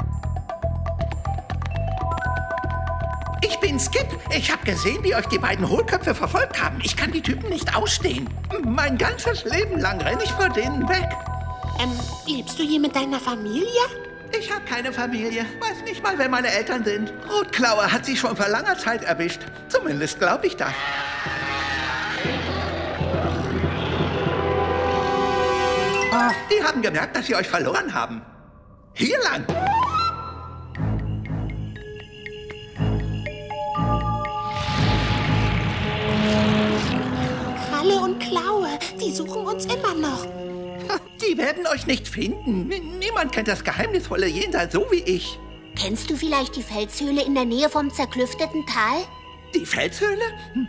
Ich bin Skip. Ich habe gesehen, wie euch die beiden Hohlköpfe verfolgt haben. Ich kann die Typen nicht ausstehen. Mein ganzes Leben lang renne ich vor denen weg. Ähm, lebst du hier mit deiner Familie? Ich habe keine Familie. Weiß nicht mal, wer meine Eltern sind. Rotklaue hat sie schon vor langer Zeit erwischt. Zumindest glaube ich das. Ah, die haben gemerkt, dass sie euch verloren haben. Hier lang. Kralle und Klaue, die suchen uns immer noch. Die werden euch nicht finden. Niemand kennt das geheimnisvolle Jenseits so wie ich. Kennst du vielleicht die Felshöhle in der Nähe vom zerklüfteten Tal? Die Felshöhle? Hm.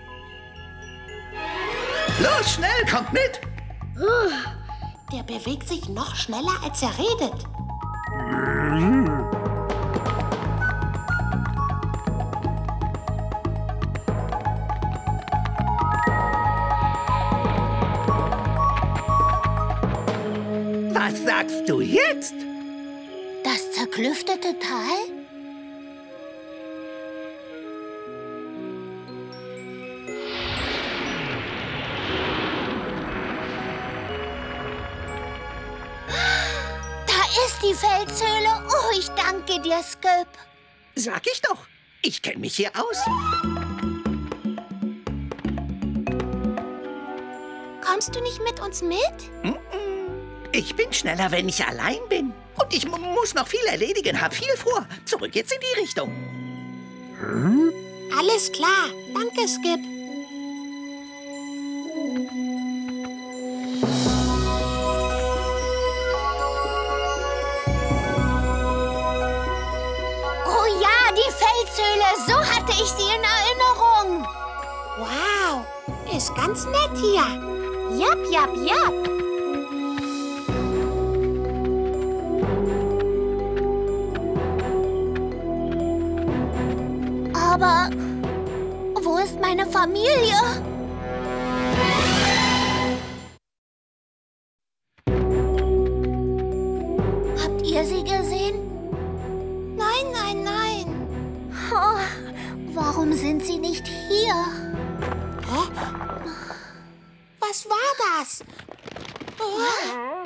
Los, schnell, kommt mit! Der bewegt sich noch schneller, als er redet. Was sagst du jetzt? Das zerklüftete Tal? Da ist die Felshöhle. Oh, ich danke dir, Skip. Sag ich doch. Ich kenne mich hier aus. Kommst du nicht mit uns mit? Ich bin schneller, wenn ich allein bin. Und ich muss noch viel erledigen, hab viel vor. Zurück jetzt in die Richtung. Hm? Alles klar. Danke, Skip. Oh ja, die Felshöhle. So hatte ich sie in Erinnerung. Wow, ist ganz nett hier. Jap, jap, jap. Aber wo ist meine Familie? Habt ihr sie gesehen? Nein, nein, nein. Warum sind sie nicht hier? Oh. Was war das? Oh.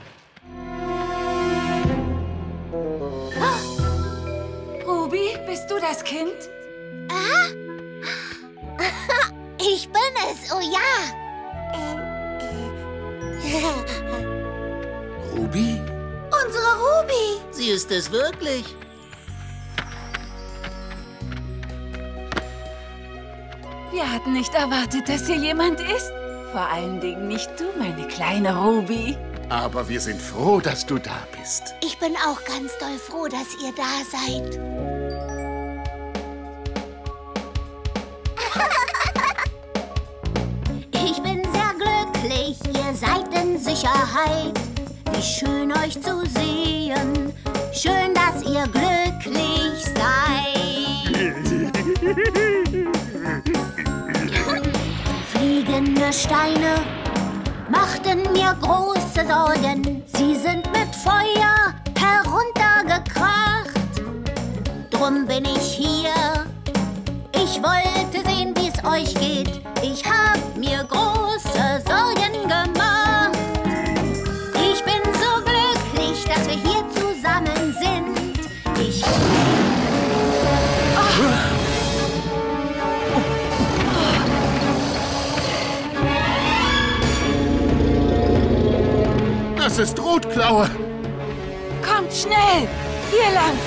Ruby, bist du das Kind? Ah? Ich bin es, oh ja. Ruby? Unsere Ruby. Sie ist es wirklich. Wir hatten nicht erwartet, dass hier jemand ist. Vor allen Dingen nicht du, meine kleine Ruby. Aber wir sind froh, dass du da bist. Ich bin auch ganz doll froh, dass ihr da seid. Ich bin sehr glücklich, ihr seid in Sicherheit. Wie schön euch zu sehen. Schön, dass ihr glücklich seid. Fliegende Steine machten mir große Sorgen. Sie sind mit Feuer heruntergekracht. Drum bin ich hier. Ich wollte sehen, wie es euch geht. Ich hab mir große Sorgen gemacht. Ich bin so glücklich, dass wir hier zusammen sind. Ich... Oh. Das ist Rotklaue. Kommt schnell! Hier lang!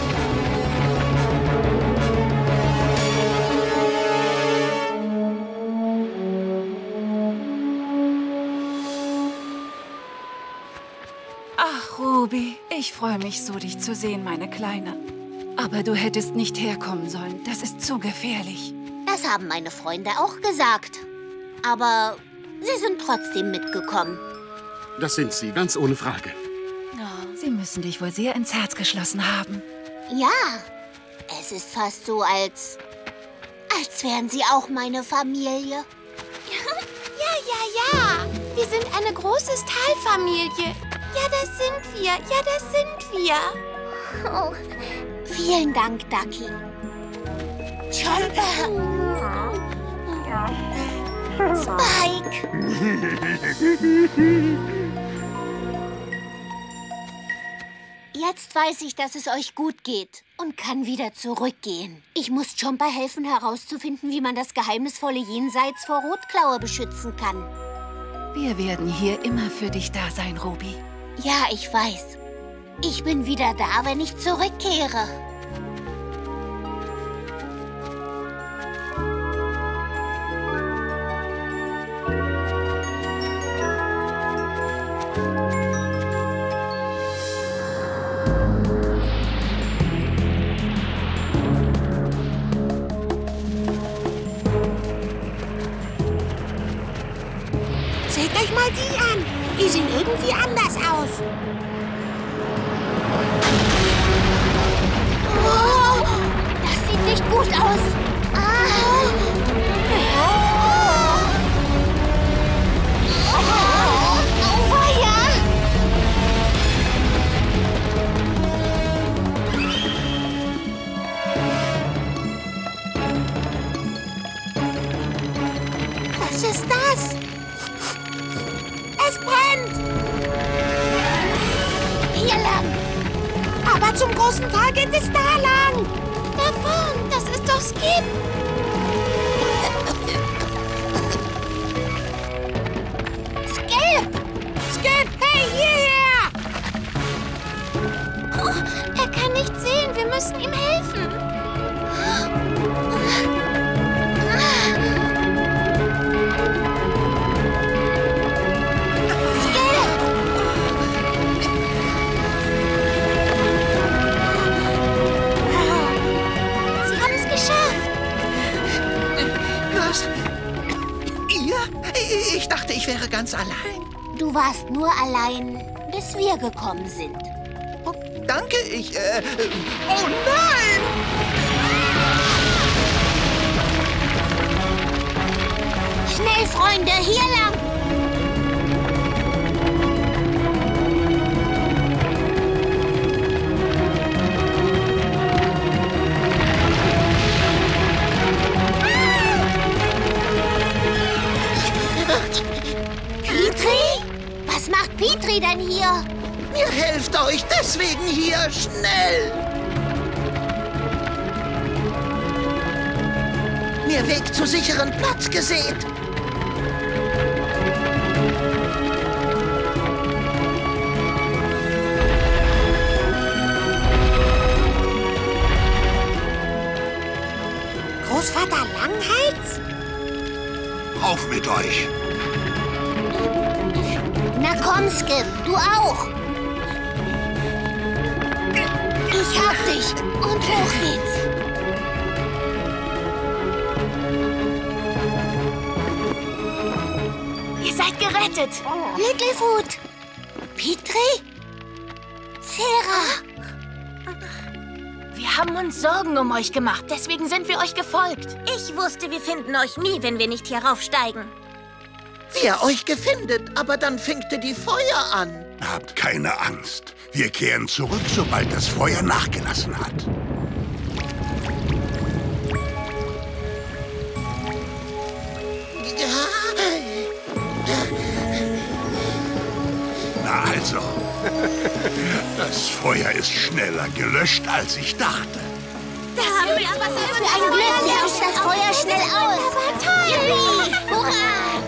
Ach, Ruby, ich freue mich so, dich zu sehen, meine Kleine. Aber du hättest nicht herkommen sollen. Das ist zu gefährlich. Das haben meine Freunde auch gesagt. Aber sie sind trotzdem mitgekommen. Das sind sie, ganz ohne Frage. Oh, sie müssen dich wohl sehr ins Herz geschlossen haben. Ja, es ist fast so, als... als wären sie auch meine Familie. Ja, ja, ja. Wir sind eine große Style-Familie. Ja, das sind wir. Ja, das sind wir. Oh, vielen Dank, Ducky. Chomper. Spike. Jetzt weiß ich, dass es euch gut geht und kann wieder zurückgehen. Ich muss Chomper helfen, herauszufinden, wie man das geheimnisvolle Jenseits vor Rotklaue beschützen kann. Wir werden hier immer für dich da sein, Ruby. Ja, ich weiß. Ich bin wieder da, wenn ich zurückkehre. Seht euch mal die an. Die sehen irgendwie anders aus. Oh, das sieht nicht gut aus. Ah. Oh. Oh, Auweia. Was ist das? Es brennt! Hier lang! Aber zum großen Teil geht es da lang! Davon! Das ist doch Skip! Skip! Skip, hey, hierher! Oh, er kann nicht sehen. Wir müssen ihm helfen. Ich dachte, ich wäre ganz allein. Du warst nur allein, bis wir gekommen sind. Oh, danke, ich... Äh, oh nein! Schnell, Freunde, hier lang! Petrie? Was macht Petrie denn hier? Mir helft euch deswegen hier, schnell! Mir Weg zu sicheren Platz gesät. Großvater Langhals? Auf mit euch! Na komm, Skip, du auch. Ich hab dich. Und hoch geht's. Ihr seid gerettet. Littlefoot. Petrie? Sarah. Wir haben uns Sorgen um euch gemacht, deswegen sind wir euch gefolgt. Ich wusste, wir finden euch nie, wenn wir nicht hier raufsteigen. Wir euch gefindet, aber dann fängte die Feuer an. Habt keine Angst. Wir kehren zurück, sobald das Feuer nachgelassen hat. Na also, das Feuer ist schneller gelöscht, als ich dachte. Da haben wir aber für ein Glück löscht das Feuer schnell aus. Aber toll! Yippie! Hurra!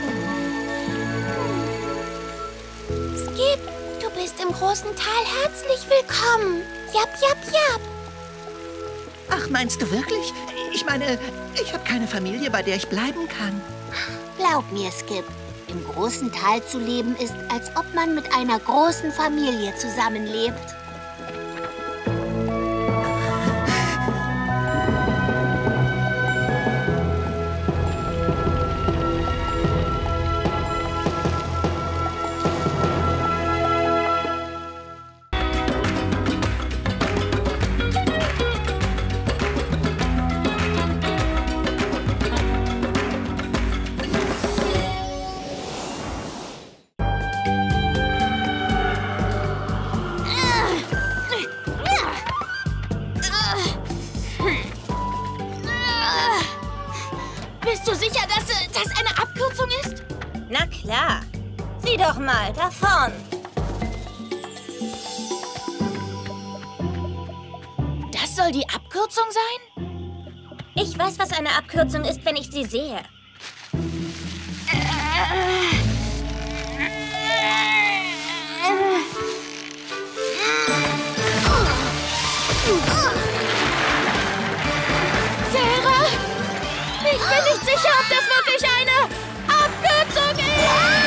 Skip, du bist im großen Tal herzlich willkommen. Jap, jap, jap. Ach, meinst du wirklich? Ich meine, ich habe keine Familie, bei der ich bleiben kann. Glaub mir, Skip, im großen Tal zu leben ist, als ob man mit einer großen Familie zusammenlebt. Bist du sicher, dass das eine Abkürzung ist? Na klar. Sieh doch mal, da vorn. Das soll die Abkürzung sein? Ich weiß, was eine Abkürzung ist, wenn ich sie sehe. Sarah? Ich bin nicht sicher, ob das wirklich eine Abkürzung ist.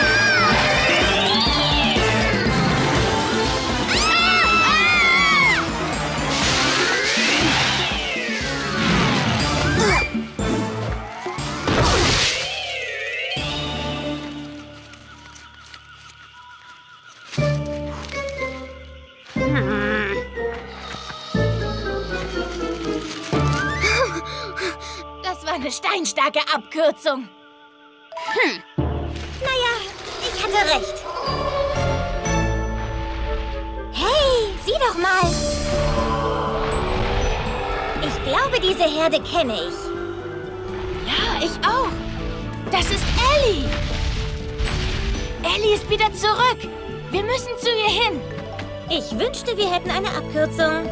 Das war eine steinstarke Abkürzung. Hm. Naja, ich hatte recht. Hey, sieh doch mal. Ich glaube, diese Herde kenne ich. Ja, ich auch. Das ist Ellie. Ellie ist wieder zurück. Wir müssen zu ihr hin. Ich wünschte, wir hätten eine Abkürzung.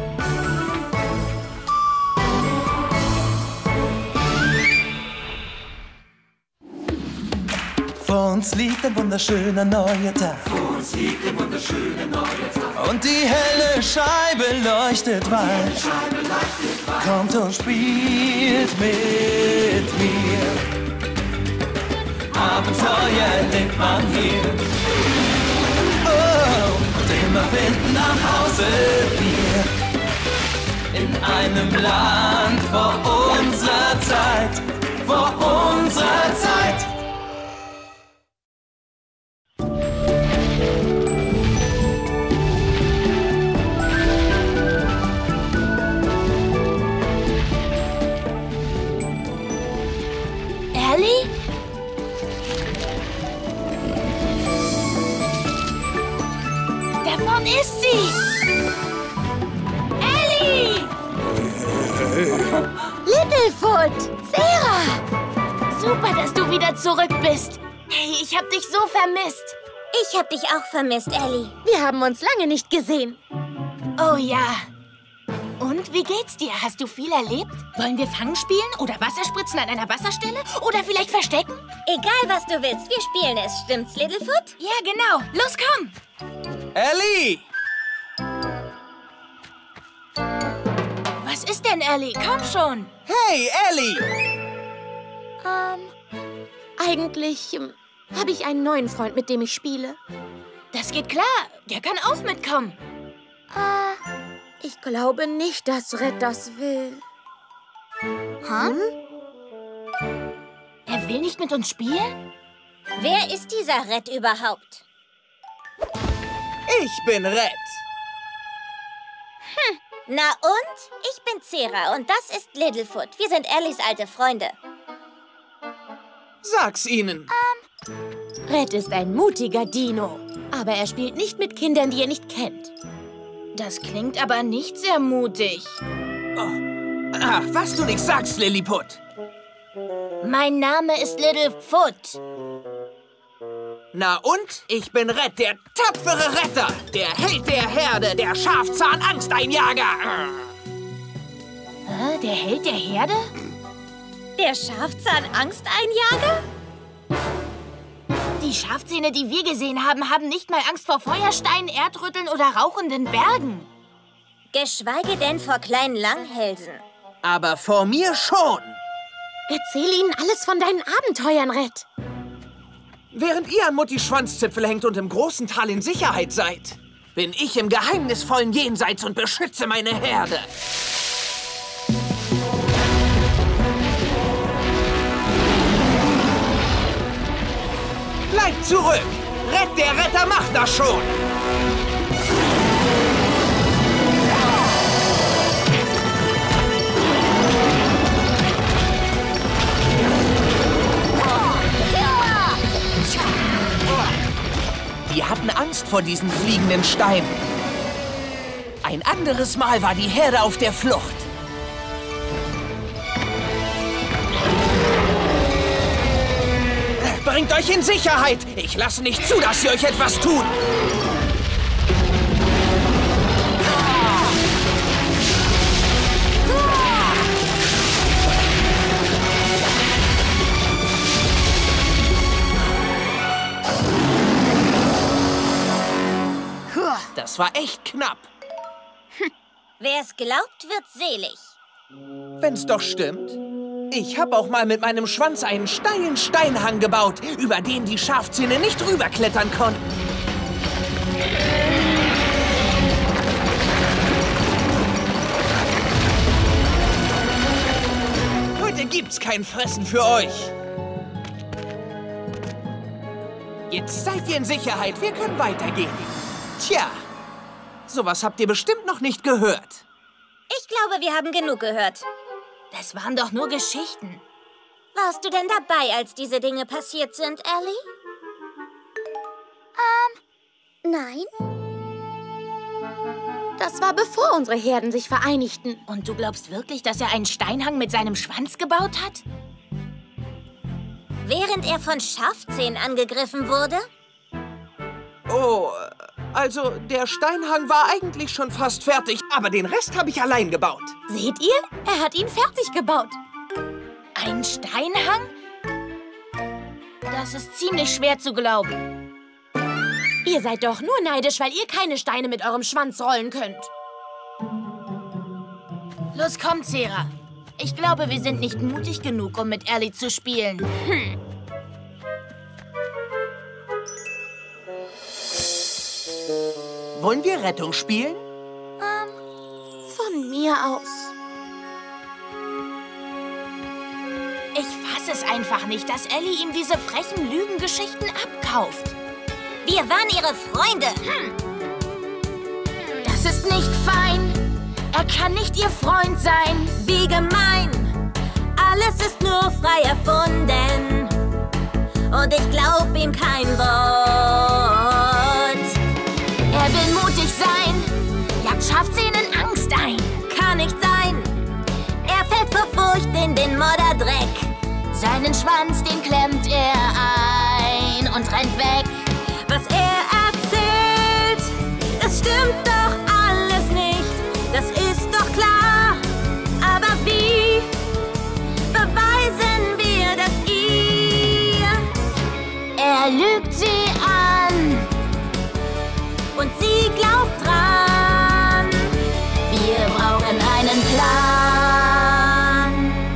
Vor uns liegt ein wunderschöner neuer Tag. Vor uns liegt ein wunderschöner neuer Tag. Und die helle Scheibe leuchtet weit. Kommt und spielt mit mir. Abenteuer erlebt man hier. Oh, und immer finden nach Hause wir. In einem Land vor unserer Zeit. Vor unserer Zeit. Ellie? Davon ist sie! Ellie! Littlefoot! Sarah! Super, dass du wieder zurück bist. Hey, ich hab dich so vermisst. Ich hab dich auch vermisst, Ellie. Wir haben uns lange nicht gesehen. Oh ja. Und, wie geht's dir? Hast du viel erlebt? Wollen wir Fangen spielen oder Wasserspritzen an einer Wasserstelle? Oder vielleicht verstecken? Egal, was du willst. Wir spielen es. Stimmt's, Littlefoot? Ja, genau. Los, komm. Ellie! Was ist denn, Ellie? Komm schon. Hey, Ellie! Ähm, eigentlich ähm, habe ich einen neuen Freund, mit dem ich spiele. Das geht klar. Der kann auch mitkommen. Äh, ich glaube nicht, dass Red das will. Hm? Er will nicht mit uns spielen? Wer ist dieser Red überhaupt? Ich bin Red. Hm. Na und? Ich bin Zera und das ist Littlefoot. Wir sind Ellies alte Freunde. Sag's ihnen. Ähm, Red ist ein mutiger Dino. Aber er spielt nicht mit Kindern, die er nicht kennt. Das klingt aber nicht sehr mutig. Oh. Ach, was du nicht sagst, Lilliput. Mein Name ist Littlefoot. Na und? Ich bin Red, der tapfere Retter, der Held der Herde, der Schafzahn-Angsteinjager. Hä, der Held der Herde? Der Schafzahn-Angsteinjager? Die Schafzähne, die wir gesehen haben, haben nicht mal Angst vor Feuersteinen, Erdrütteln oder rauchenden Bergen. Geschweige denn vor kleinen Langhälsen. Aber vor mir schon. Erzähl ihnen alles von deinen Abenteuern, Red. Während ihr an Muttis Schwanzzipfel hängt und im großen Tal in Sicherheit seid, bin ich im geheimnisvollen Jenseits und beschütze meine Herde. Bleibt zurück! Red, der Retter macht das schon! Die hatten Angst vor diesen fliegenden Steinen. Ein anderes Mal war die Herde auf der Flucht. Bringt euch in Sicherheit! Ich lasse nicht zu, dass sie euch etwas tun! Das war echt knapp. Hm. Wer es glaubt, wird selig. Wenn's doch stimmt. Ich habe auch mal mit meinem Schwanz einen steilen Steinhang gebaut, über den die Schafzähne nicht rüberklettern konnten. Heute gibt's kein Fressen für euch. Jetzt seid ihr in Sicherheit, wir können weitergehen. Tja, sowas habt ihr bestimmt noch nicht gehört. Ich glaube, wir haben genug gehört. Das waren doch nur Geschichten. Warst du denn dabei, als diese Dinge passiert sind, Ellie? Ähm, nein. Das war bevor unsere Herden sich vereinigten. Und du glaubst wirklich, dass er einen Steinhang mit seinem Schwanz gebaut hat? Während er von Schafzähnen angegriffen wurde? Oh, also der Steinhang war eigentlich schon fast fertig, aber den Rest habe ich allein gebaut. Seht ihr? Er hat ihn fertig gebaut. Ein Steinhang? Das ist ziemlich schwer zu glauben. Ihr seid doch nur neidisch, weil ihr keine Steine mit eurem Schwanz rollen könnt. Los, komm, Zera. Ich glaube, wir sind nicht mutig genug, um mit Ellie zu spielen. Hm. Wollen wir Rettung spielen? Ähm, von mir aus. Ich fasse es einfach nicht, dass Ellie ihm diese frechen Lügengeschichten abkauft. Wir waren ihre Freunde. Hm. Das ist nicht fein. Er kann nicht ihr Freund sein. Wie gemein. Alles ist nur frei erfunden. Und ich glaub ihm kein Wort. Er will mutig sein. Jagt Schafzähnen Angst ein. Kann nicht sein. Er fällt vor Furcht in den Modderdreck. Seinen Schwanz, den klemmt er ein. weg. Was er erzählt, das stimmt doch alles nicht. Das ist doch klar. Aber wie beweisen wir das ihr? Er lügt sie an. Und sie glaubt dran. Wir brauchen einen Plan.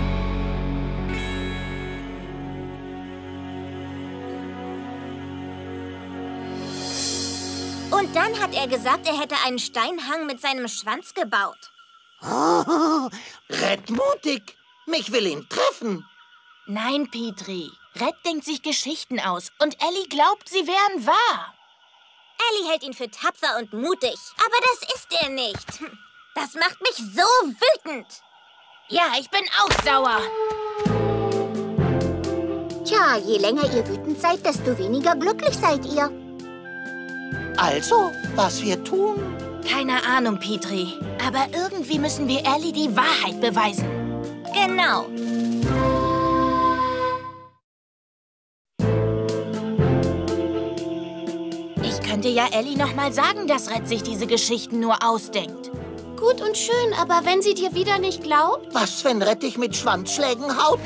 Und dann hat er gesagt, er hätte einen Steinhang mit seinem Schwanz gebaut. Oh, Red mutig. Mich will ihn treffen. Nein, Petrie. Red denkt sich Geschichten aus und Ellie glaubt, sie wären wahr. Ellie hält ihn für tapfer und mutig. Aber das ist er nicht. Das macht mich so wütend. Ja, ich bin auch sauer. Tja, je länger ihr wütend seid, desto weniger glücklich seid ihr. Also, was wir tun? Keine Ahnung, Petrie. Aber irgendwie müssen wir Ellie die Wahrheit beweisen. Genau. Ich könnte ja Ellie noch mal sagen, dass Red sich diese Geschichten nur ausdenkt. Gut und schön, aber wenn sie dir wieder nicht glaubt? Was, wenn Red dich mit Schwanzschlägen haut?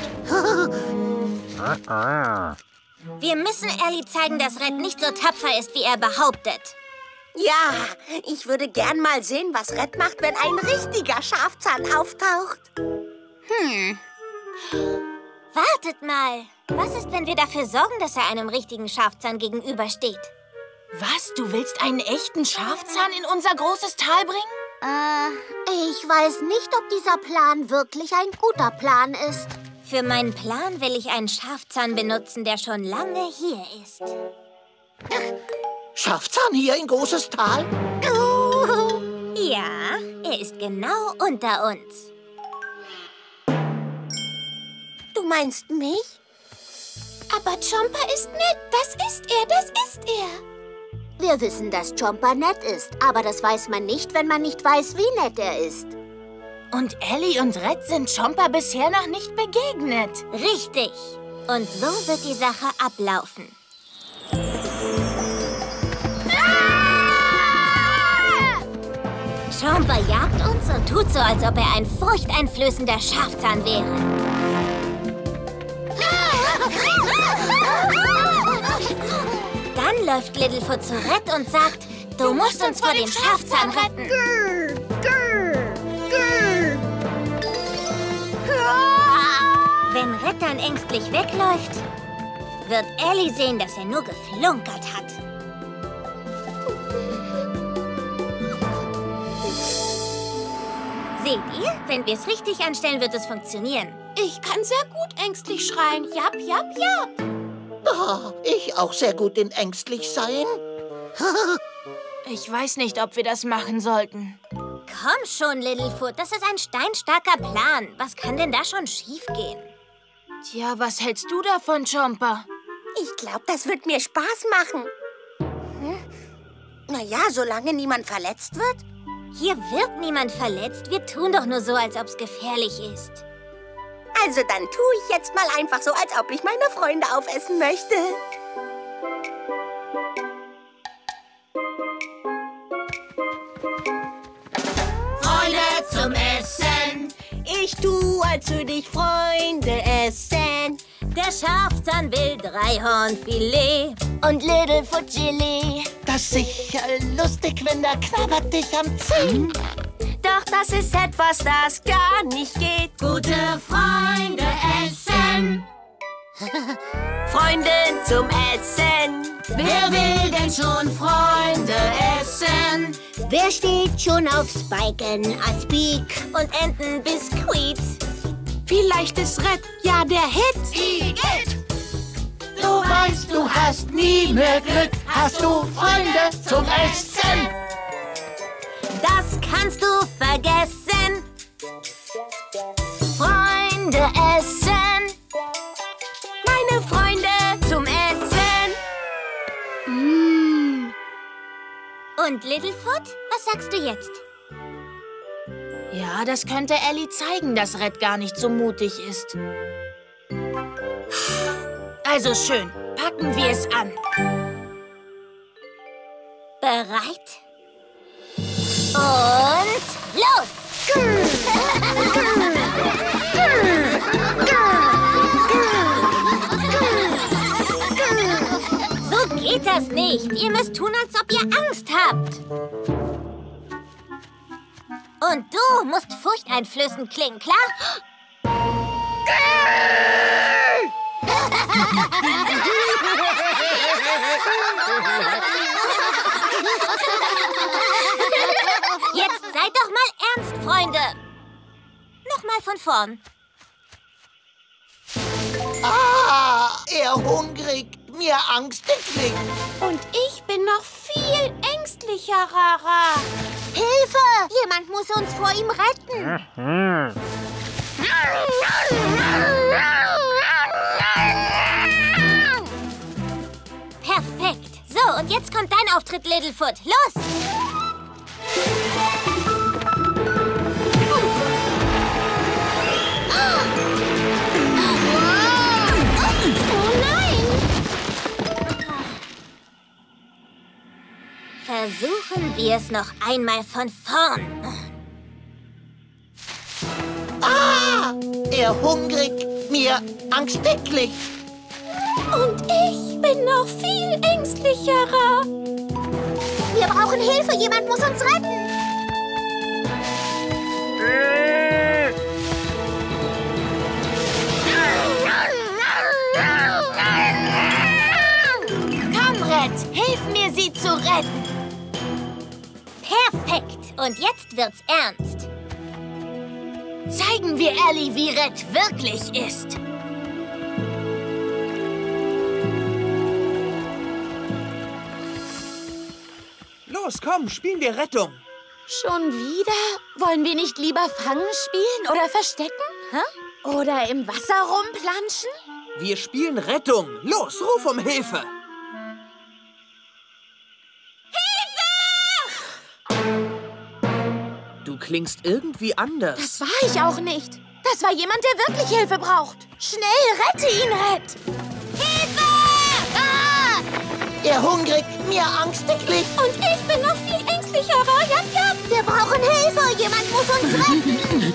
Wir müssen Ellie zeigen, dass Red nicht so tapfer ist, wie er behauptet. Ja, ich würde gern mal sehen, was Red macht, wenn ein richtiger Schafzahn auftaucht. Hm. Wartet mal. Was ist, wenn wir dafür sorgen, dass er einem richtigen Schafzahn gegenübersteht? Was? Du willst einen echten Schafzahn in unser großes Tal bringen? Äh, ich weiß nicht, ob dieser Plan wirklich ein guter Plan ist. Für meinen Plan will ich einen Schafzahn benutzen, der schon lange hier ist. Schafzahn hier in großes Tal? Ja, er ist genau unter uns. Du meinst mich? Aber Chomper ist nett. Das ist er, das ist er. Wir wissen, dass Chomper nett ist, aber das weiß man nicht, wenn man nicht weiß, wie nett er ist. Und Ellie und Red sind Chomper bisher noch nicht begegnet. Richtig. Und so wird die Sache ablaufen. Ah! Chomper jagt uns und tut so, als ob er ein furchteinflößender Schafzahn wäre. Dann läuft Littlefoot zu Red und sagt, du, du musst uns vor dem Schafzahn retten. Grr, grr, grr. Wenn Red dann ängstlich wegläuft, wird Ellie sehen, dass er nur geflunkert hat. Seht ihr? Wenn wir es richtig anstellen, wird es funktionieren. Ich kann sehr gut ängstlich schreien. Jap, jap, jap. Oh, ich auch sehr gut in ängstlich sein. Ich weiß nicht, ob wir das machen sollten. Komm schon, Littlefoot. Das ist ein steinstarker Plan. Was kann denn da schon schiefgehen? Tja, was hältst du davon, Chomper? Ich glaube, das wird mir Spaß machen. Hm? Naja, solange niemand verletzt wird. Hier wird niemand verletzt. Wir tun doch nur so, als ob es gefährlich ist. Also dann tue ich jetzt mal einfach so, als ob ich meine Freunde aufessen möchte. Freunde zum Essen. Ich tu, als würde ich Freunde essen. Der Schafzahn will Dreihornfilet und Littlefoot Gelee. Das ist sicher lustig, wenn der knabbert dich am Zeh. Doch das ist etwas, das gar nicht geht. Gute Freunde essen. Freunde zum Essen. Wer will denn schon Freunde essen? Wer steht schon auf Spiken, Aspik und Entenbiskuit? Vielleicht ist Red ja der Hit. Igitt! Du weißt, du hast nie mehr Glück. Hast du Freunde zum Essen? Das kannst du vergessen. Freunde essen. Meine Freunde zum Essen. Mm. Und Littlefoot, was sagst du jetzt? Ja, das könnte Ellie zeigen, dass Red gar nicht so mutig ist. Also schön, packen wir es an. bereit? Und los! So geht das nicht. Ihr müsst tun, als ob ihr Angst habt. Und du musst furchteinflößend klingen, klar? Jetzt seid doch mal ernst, Freunde. Nochmal von vorn. Ah, er hungrig, mir angstig. Und ich bin noch viel ängstlicher, Rara. Hilfe! Jemand muss uns vor ihm retten. Perfekt. So, und jetzt kommt dein Auftritt, Littlefoot. Los! Versuchen wir es noch einmal von vorn. Ah, er hungrig, mir angstig. Und ich bin noch viel ängstlicherer. Wir brauchen Hilfe, jemand muss uns retten. Komm, Red, hilf mir, sie zu retten. Perfekt. Und jetzt wird's ernst. Zeigen wir Ellie, wie Red wirklich ist. Los, komm, spielen wir Rettung. Schon wieder? Wollen wir nicht lieber Fangen spielen oder Verstecken? Hä? Oder im Wasser rumplanschen? Wir spielen Rettung. Los, ruf um Hilfe. Du klingst irgendwie anders. Das war ich auch nicht. Das war jemand, der wirklich Hilfe braucht. Schnell, rette ihn, Red! Hilfe! Ah! Er hungrig, mir angstig. Und ich bin noch viel ängstlicherer. Ja, ja. Wir brauchen Hilfe. Jemand muss uns retten.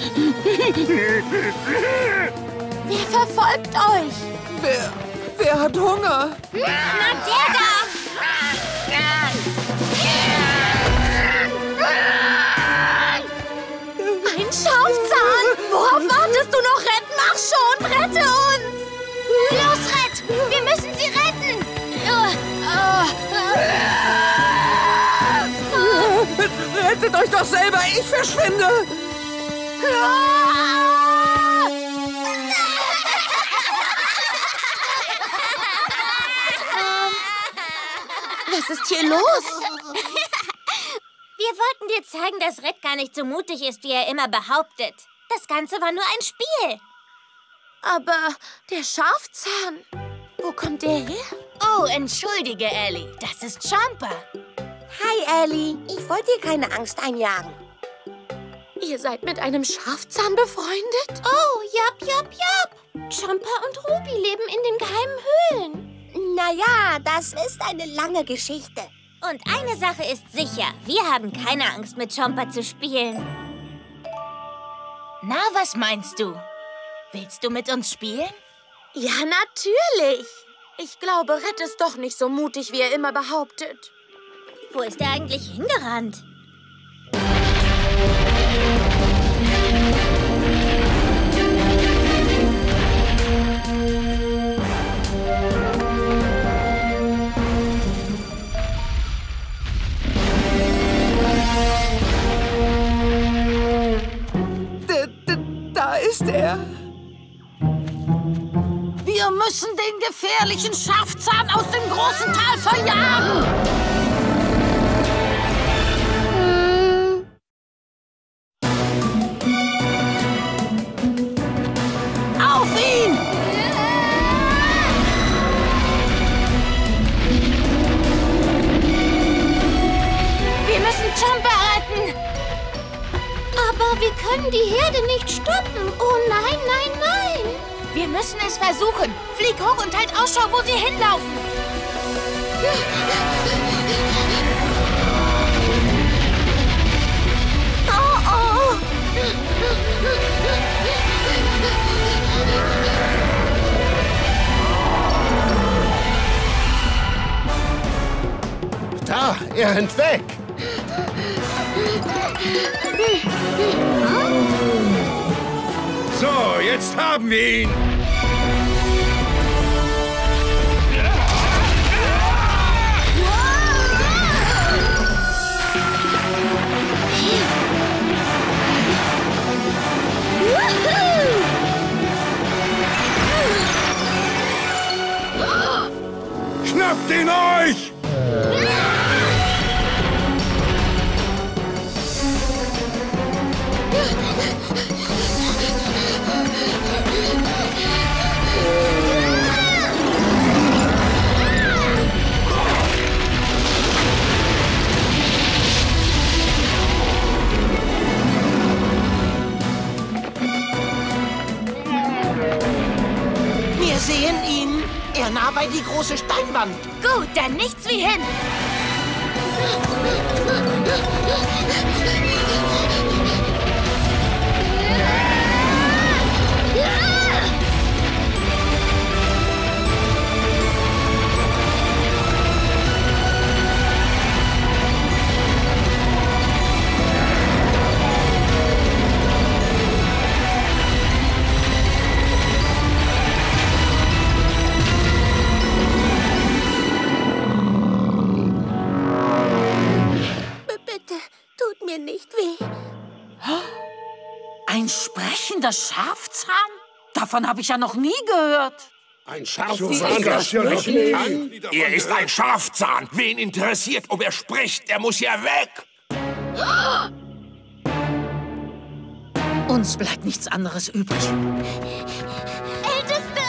Wer verfolgt euch? Wer, wer hat Hunger? Na, der da! Ein Schafzahn! Worauf wartest du noch, Red? Mach schon! Rette uns! Los, Red! Wir müssen sie retten! Rettet euch doch selber! Ich verschwinde! Was ist hier los? Wir wollten dir zeigen, dass Red gar nicht so mutig ist, wie er immer behauptet. Das Ganze war nur ein Spiel. Aber der Schafzahn, wo kommt der her? Oh, entschuldige, Ellie. Das ist Chomper. Hi, Ellie. Ich wollte dir keine Angst einjagen. Ihr seid mit einem Schafzahn befreundet? Oh, jap, jap, jap. Chomper und Ruby leben in den geheimen Höhlen. Naja, das ist eine lange Geschichte. Und eine Sache ist sicher. Wir haben keine Angst, mit Chomper zu spielen. Na, was meinst du? Willst du mit uns spielen? Ja, natürlich. Ich glaube, Red ist doch nicht so mutig, wie er immer behauptet. Wo ist er eigentlich hingerannt? Da ist er. Wir müssen den gefährlichen Schafzahn aus dem großen Tal verjagen. Auf ihn! Wir müssen Chomper retten. Aber wir können die Herde nicht stoppen. Oh nein, nein, nein. Wir müssen es versuchen. Flieg hoch und halt Ausschau, wo sie hinlaufen. Da, er rennt weg. So, jetzt haben wir ihn. Schnappt ihn euch! Wir sehen ihn. Er nah bei die große Steinwand. Gut, dann nichts wie hin. Nicht weh. Ein sprechender Schafzahn? Davon habe ich ja noch nie gehört. Ein Schafzahn, das ja noch nie an. Er ist ein Schafzahn. Wen interessiert, ob er spricht? Der muss ja weg. Uns bleibt nichts anderes übrig. Älteste!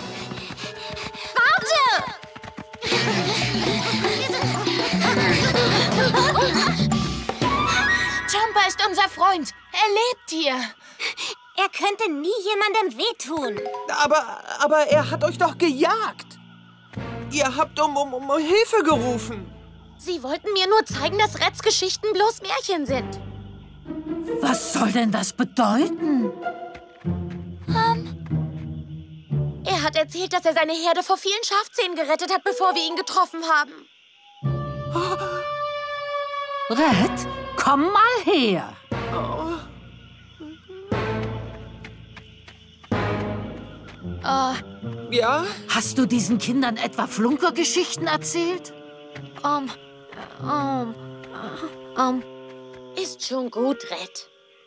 Warte! Jumper ist unser Freund. Er lebt hier. Er könnte nie jemandem wehtun. Aber, aber er hat euch doch gejagt. Ihr habt um, um, um Hilfe gerufen. Sie wollten mir nur zeigen, dass Reds Geschichten bloß Märchen sind. Was soll denn das bedeuten? Ähm, er hat erzählt, dass er seine Herde vor vielen Schafzähnen gerettet hat, bevor wir ihn getroffen haben. Red, komm mal her. Oh. Uh, ja? Hast du diesen Kindern etwa Flunkergeschichten erzählt? Um, um, um. Ist schon gut, Red.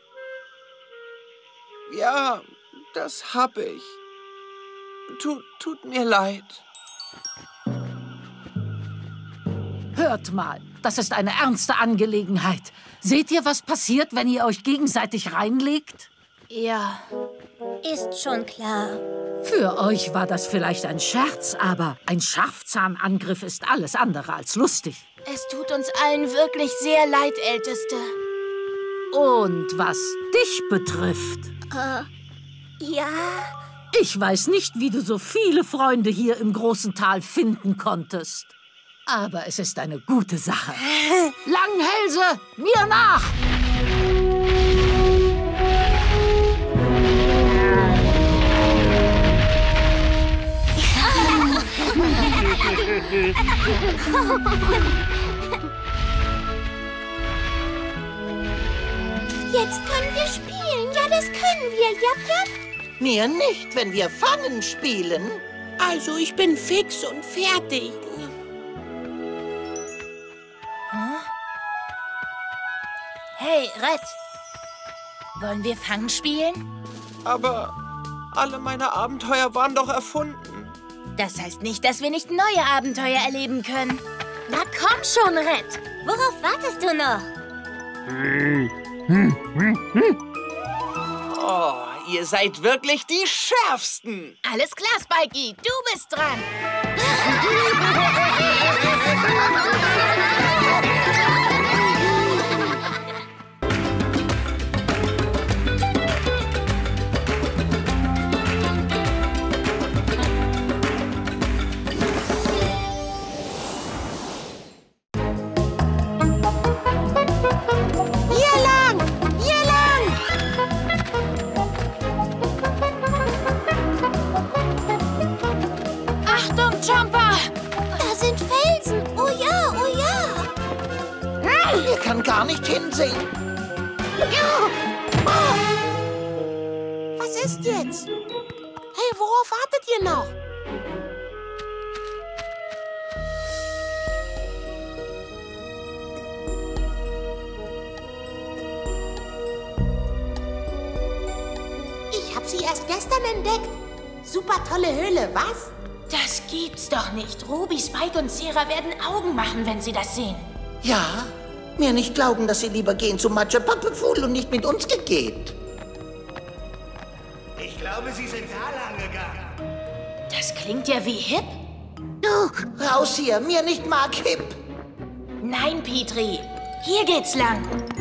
Ja, das hab ich. Tut, tut mir leid. Hört mal, das ist eine ernste Angelegenheit. Seht ihr, was passiert, wenn ihr euch gegenseitig reinlegt? Ja. Ist schon klar. Für euch war das vielleicht ein Scherz, aber ein Schafzahnangriff ist alles andere als lustig. Es tut uns allen wirklich sehr leid, Älteste. Und was dich betrifft? Äh, ja? Ich weiß nicht, wie du so viele Freunde hier im großen Tal finden konntest. Aber es ist eine gute Sache. Langhälse, mir nach! Jetzt können wir spielen. Ja, das können wir. Jap, jap. Mir nicht, wenn wir Fangen spielen. Also, ich bin fix und fertig. Hey, Red. Wollen wir Fangen spielen? Aber alle meine Abenteuer waren doch erfunden. Das heißt nicht, dass wir nicht neue Abenteuer erleben können. Na komm schon, Red. Worauf wartest du noch? Oh, ihr seid wirklich die Schärfsten. Alles klar, Spikey. Du bist dran. Da sind Felsen. kann gar nicht hinsehen. Was ist jetzt? Hey, worauf wartet ihr noch? Ich habe sie erst gestern entdeckt. Super tolle Höhle, was? Das gibt's doch nicht. Ruby, Spike und Sera werden Augen machen, wenn sie das sehen. Ja, mir nicht glauben, dass sie lieber gehen zu Matschepappefuhl und nicht mit uns geht. Ich glaube, sie sind da lang gegangen. Das klingt ja wie Hip. Du, raus hier, mir nicht mag Hip. Nein, Petrie, hier geht's lang.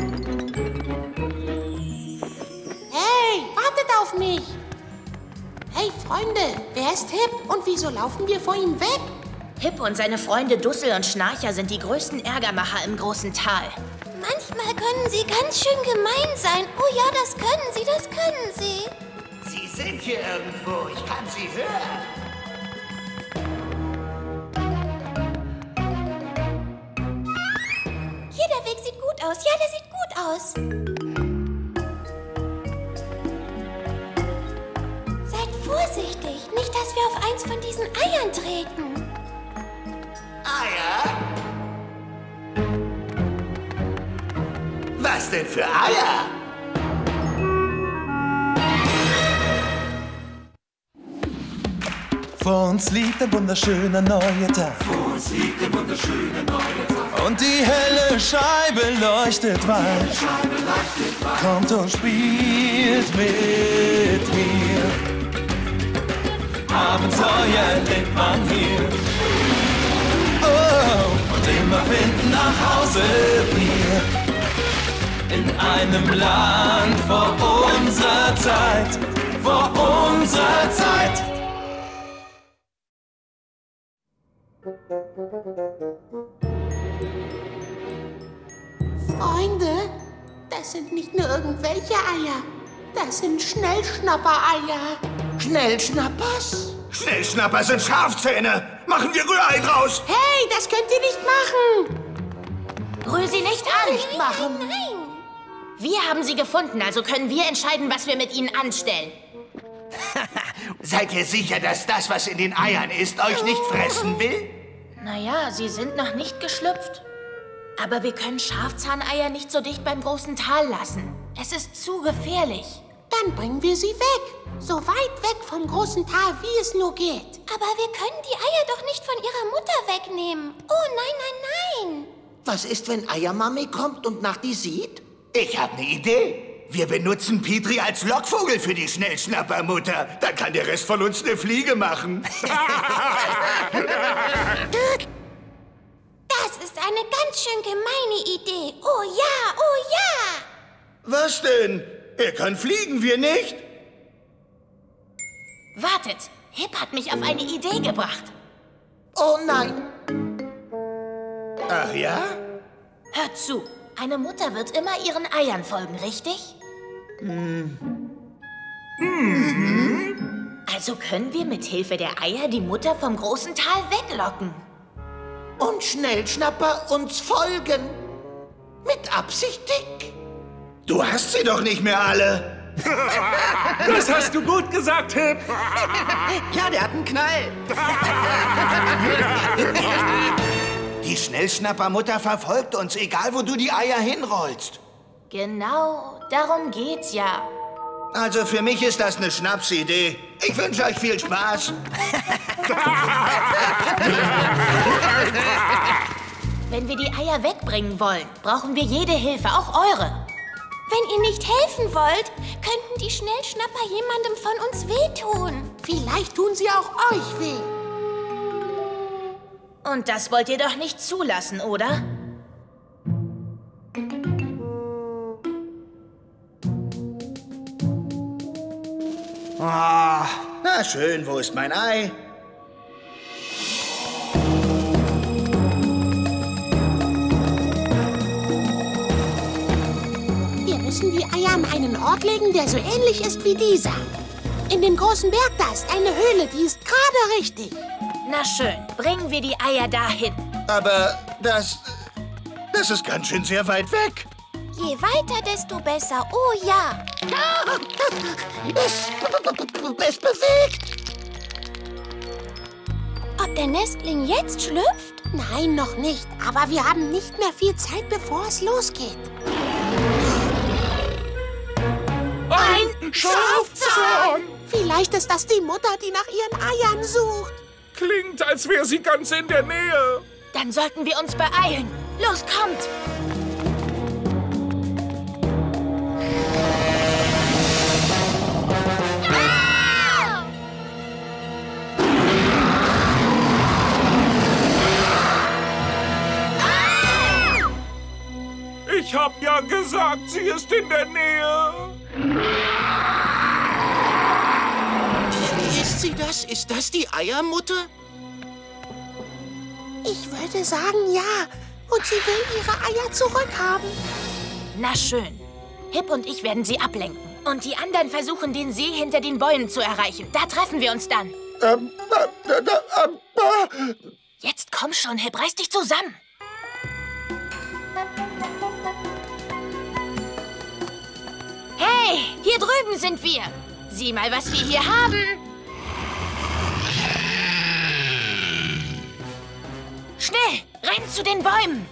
Hey, wartet auf mich. Hey, Freunde, wer ist Hip und wieso laufen wir vor ihm weg? Hip und seine Freunde Dussel und Schnarcher sind die größten Ärgermacher im großen Tal. Manchmal können sie ganz schön gemein sein. Oh ja, das können sie, das können sie. Sie sind hier irgendwo, ich kann sie hören. Hier, der Weg sieht gut aus. Ja, der sieht gut aus. Seid vorsichtig, nicht, dass wir auf eins von diesen Eiern treten. Eier? Was denn für Eier? Vor uns liegt ein wunderschöner neuer Tag. Vor uns liegt ein wunderschöner neuer Tag. Und die helle Scheibe leuchtet weit. Kommt und spielt mit mir. Abenteuer lebt man hier. Oh, und immer finden nach Hause wir. In einem Land vor unserer Zeit. Vor unserer Zeit. Freunde, das sind nicht nur irgendwelche Eier. Das sind Schnellschnapper-Eier. Schnellschnappers? Schnellschnapper sind Schafzähne. Machen wir Rührei draus. Hey, das könnt ihr nicht machen. Rühr sie nicht an. Nicht machen. Nein. Wir haben sie gefunden, also können wir entscheiden, was wir mit ihnen anstellen. Seid ihr sicher, dass das, was in den Eiern ist, euch nicht fressen will? Naja, sie sind noch nicht geschlüpft. Aber wir können Schafzahneier nicht so dicht beim großen Tal lassen. Es ist zu gefährlich. Dann bringen wir sie weg. So weit weg vom großen Tal, wie es nur geht. Aber wir können die Eier doch nicht von ihrer Mutter wegnehmen. Oh nein, nein, nein. Was ist, wenn Eiermami kommt und nach die sieht? Ich habe eine Idee. Wir benutzen Petrie als Lockvogel für die Schnellschnappermutter. Dann kann der Rest von uns eine Fliege machen. Das ist eine ganz schön gemeine Idee. Oh ja, oh ja. Was denn? Er kann fliegen, wir nicht? Wartet, Hip hat mich auf eine Idee gebracht. Oh nein. Ach ja? Hört zu, eine Mutter wird immer ihren Eiern folgen, richtig? Hm. Mhm. Also können wir mit Hilfe der Eier die Mutter vom großen Tal weglocken. Und Schnellschnapper uns folgen. Mit Absicht, Dick. Du hast sie doch nicht mehr alle. Das hast du gut gesagt, Hip. Ja, der hat einen Knall. Die Schnellschnappermutter verfolgt uns, egal wo du die Eier hinrollst. Genau, darum geht's ja. Also für mich ist das eine Schnapsidee. Ich wünsche euch viel Spaß. Wenn wir die Eier wegbringen wollen, brauchen wir jede Hilfe, auch eure. Wenn ihr nicht helfen wollt, könnten die Schnellschnapper jemandem von uns wehtun. Vielleicht tun sie auch euch weh. Und das wollt ihr doch nicht zulassen, oder? Ah, na schön, wo ist mein Ei? Wir müssen die Eier an einen Ort legen, der so ähnlich ist wie dieser. In dem großen Berg, da ist eine Höhle, die ist gerade richtig. Na schön, bringen wir die Eier dahin. Aber das... Das ist ganz schön sehr weit weg. Je weiter, desto besser. Oh ja. Es, es bewegt. Ob der Nestling jetzt schlüpft? Nein, noch nicht. Aber wir haben nicht mehr viel Zeit, bevor es losgeht. Ein Schafzahn! Vielleicht ist das die Mutter, die nach ihren Eiern sucht. Klingt, als wäre sie ganz in der Nähe. Dann sollten wir uns beeilen. Los, kommt! Ich hab ja gesagt, sie ist in der Nähe. Ist sie das? Ist das die Eiermutter? Ich würde sagen, ja. Und sie will ihre Eier zurückhaben. Na schön. Hip und ich werden sie ablenken. Und die anderen versuchen, den See hinter den Bäumen zu erreichen. Da treffen wir uns dann. Ähm, äh, äh, äh, äh. Jetzt komm schon, Hip, reiß dich zusammen. Hey, hier drüben sind wir. Sieh mal, was wir hier haben. Schnell, renn zu den Bäumen.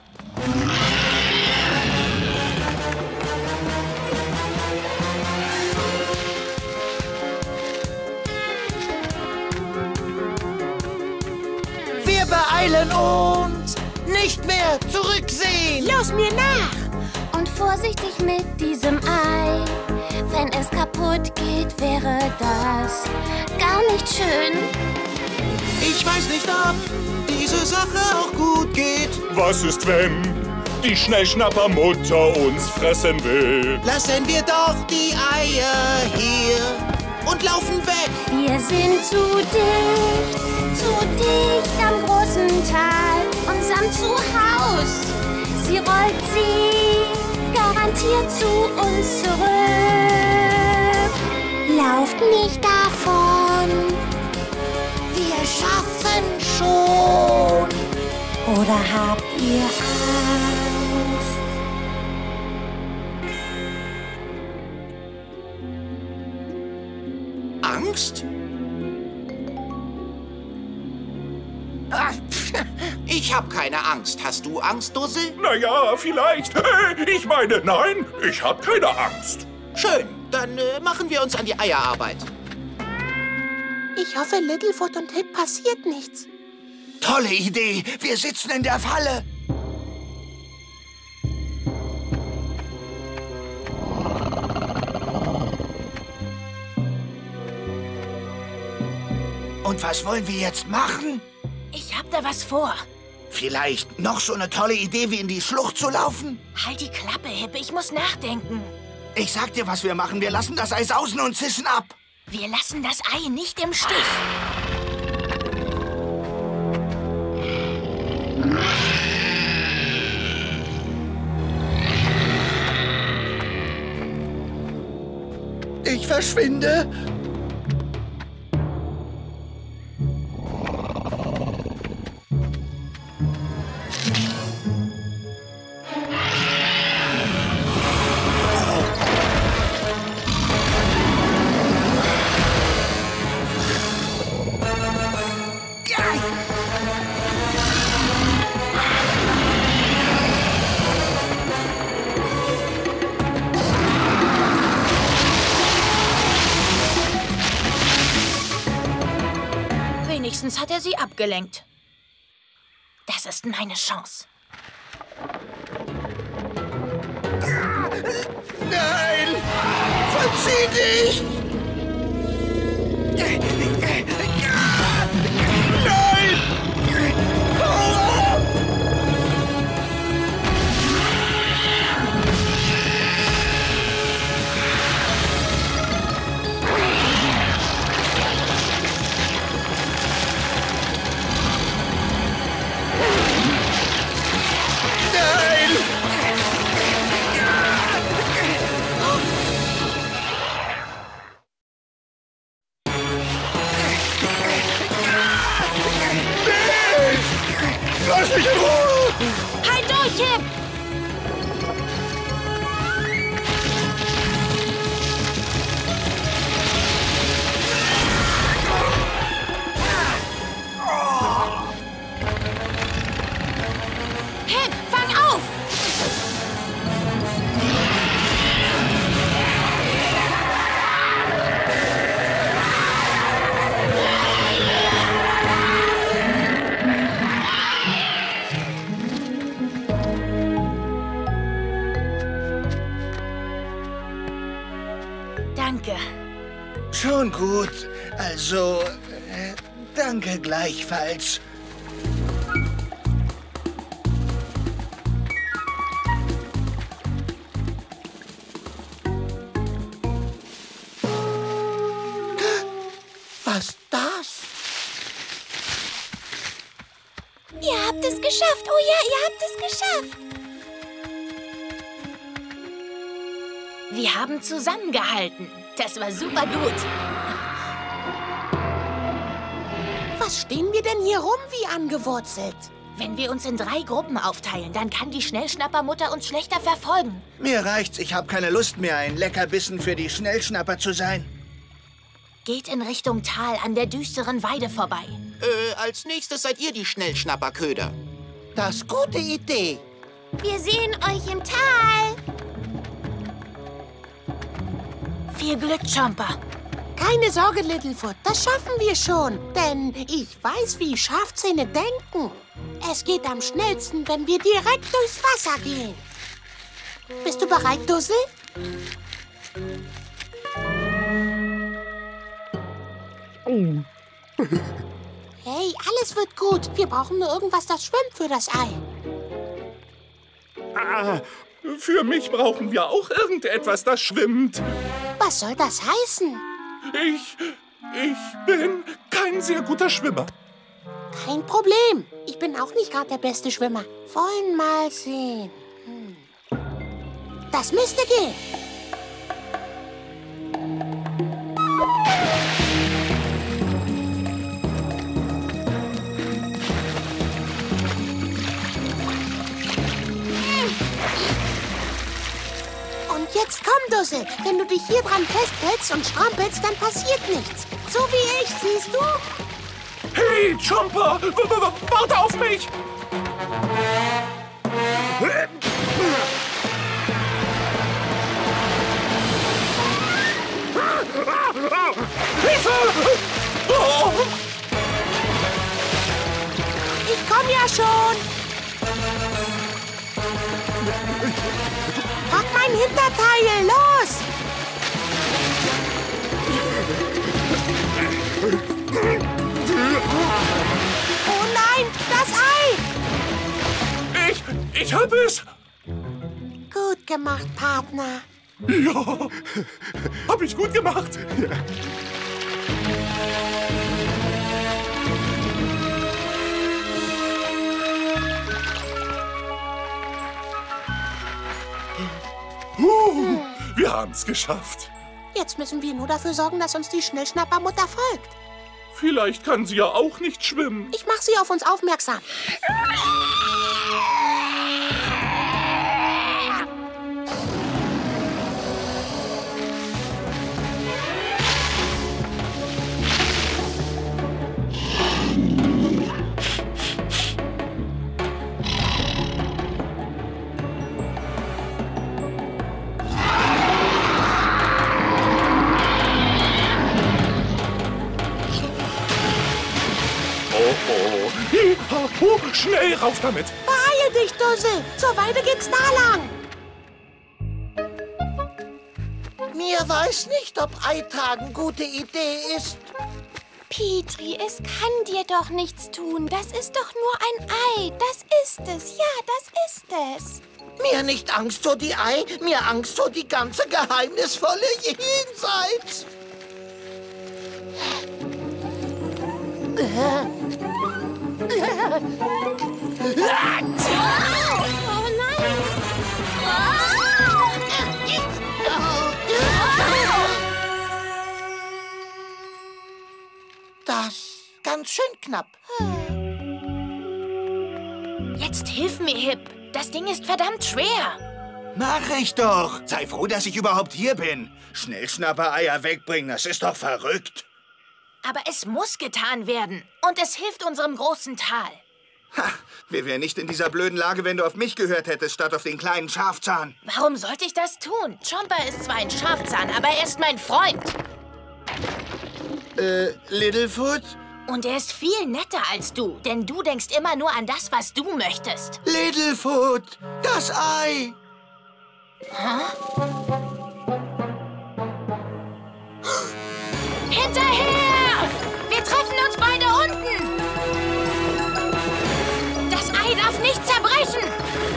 Wir beeilen uns. Nicht mehr zurücksehen. Los mir nach. Und vorsichtig mit diesem Ei. Wenn es kaputt geht, wäre das gar nicht schön. Ich weiß nicht, ob diese Sache auch gut geht. Was ist, wenn die Schnellschnappermutter uns fressen will? Lassen wir doch die Eier hier und laufen weg. Wir sind zu dicht, zu dicht am großen Tal, unserem Zuhause. Sie rollt sie garantiert zu uns zurück. Lauft nicht davon. Wir schaffen schon. Oder habt ihr Angst? Angst? Ach, ich hab keine Angst. Hast du Angst, Dussel? Naja, vielleicht. Hey, ich meine, nein, ich hab keine Angst. Schön, dann äh, machen wir uns an die Eierarbeit. Ich hoffe, Littlefoot und Hip passiert nichts. Tolle Idee. Wir sitzen in der Falle. Und was wollen wir jetzt machen? Ich hab da was vor. Vielleicht noch so eine tolle Idee, wie in die Schlucht zu laufen? Halt die Klappe, Hip, ich muss nachdenken. Ich sag dir, was wir machen. Wir lassen das Ei sausen und zissen ab. Wir lassen das Ei nicht im Stich. Ich verschwinde. Wenigstens hat er sie abgelenkt. Das ist meine Chance. Nein! Verzieh dich! Nein! Hau ab! Lass mich in Ruhe! Halt durch! durch, Hip! Hip, fang auf! Danke. Schon gut. Also, äh, danke gleichfalls. Was das? Ihr habt es geschafft. Oh ja, ihr habt es geschafft. Wir haben zusammengehalten. Das war super gut. Was stehen wir denn hier rum wie angewurzelt? Wenn wir uns in drei Gruppen aufteilen, dann kann die Schnellschnappermutter uns schlechter verfolgen. Mir reicht's, ich habe keine Lust mehr, ein Leckerbissen für die Schnellschnapper zu sein. Geht in Richtung Tal an der düsteren Weide vorbei. Äh, als nächstes seid ihr die Schnellschnapperköder. Das ist gute Idee. Wir sehen euch im Tal. Viel Glück, Chomper. Keine Sorge, Littlefoot, das schaffen wir schon. Denn ich weiß, wie Schafzähne denken. Es geht am schnellsten, wenn wir direkt durchs Wasser gehen. Bist du bereit, Dussel? Hey, alles wird gut. Wir brauchen nur irgendwas, das schwimmt für das Ei. Ah, für mich brauchen wir auch irgendetwas, das schwimmt. Was soll das heißen? Ich, ich bin kein sehr guter Schwimmer. Kein Problem. Ich bin auch nicht gerade der beste Schwimmer. Wollen mal sehen. Hm. Das müsste gehen. Und jetzt komm, Dussel. Wenn du dich hier dran festhältst und strampelst, dann passiert nichts. So wie ich, siehst du? Hey, Chomper! W -w warte auf mich! Hilfe! Oh. Ich komm ja schon. Pack mein Hinterteil, los! Oh nein, das Ei! Ich, ich hab es! Gut gemacht, Partner. Ja, hab ich gut gemacht. Ja. Uh, wir haben's geschafft. Jetzt müssen wir nur dafür sorgen, dass uns die Schnellschnappermutter folgt. Vielleicht kann sie ja auch nicht schwimmen. Ich mache sie auf uns aufmerksam. Oh, schnell rauf damit! Beeile dich, Dussel! Zur Weide geht's da lang! Mir weiß nicht, ob Eitragen gute Idee ist. Petrie, es kann dir doch nichts tun. Das ist doch nur ein Ei. Das ist es. Ja, das ist es. Mir nicht Angst vor die Ei, mir Angst vor die ganze geheimnisvolle Jenseits. Oh nein! Das ganz schön knapp. Jetzt hilf mir, Hip. Das Ding ist verdammt schwer. Mach ich doch. Sei froh, dass ich überhaupt hier bin. Schnellschnapper-Eier wegbringen, das ist doch verrückt. Aber es muss getan werden. Und es hilft unserem großen Tal. Ha, wir wären nicht in dieser blöden Lage, wenn du auf mich gehört hättest, statt auf den kleinen Schafzahn. Warum sollte ich das tun? Chomper ist zwar ein Schafzahn, aber er ist mein Freund. Äh, Littlefoot? Und er ist viel netter als du, denn du denkst immer nur an das, was du möchtest. Littlefoot, das Ei! Hä? Hinterher! Wir treffen uns beide unten! Das Ei darf nicht zerbrechen!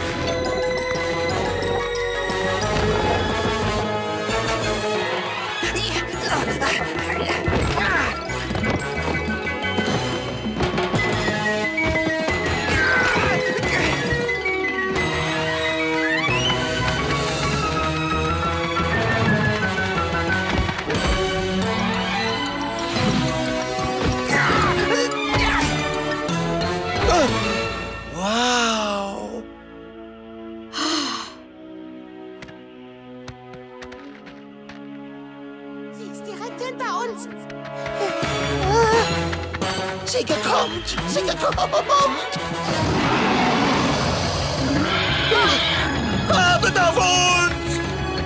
Wow! Sie ist direkt hinter uns. Sie gekommt! Sie gekommt! Wartet auf uns!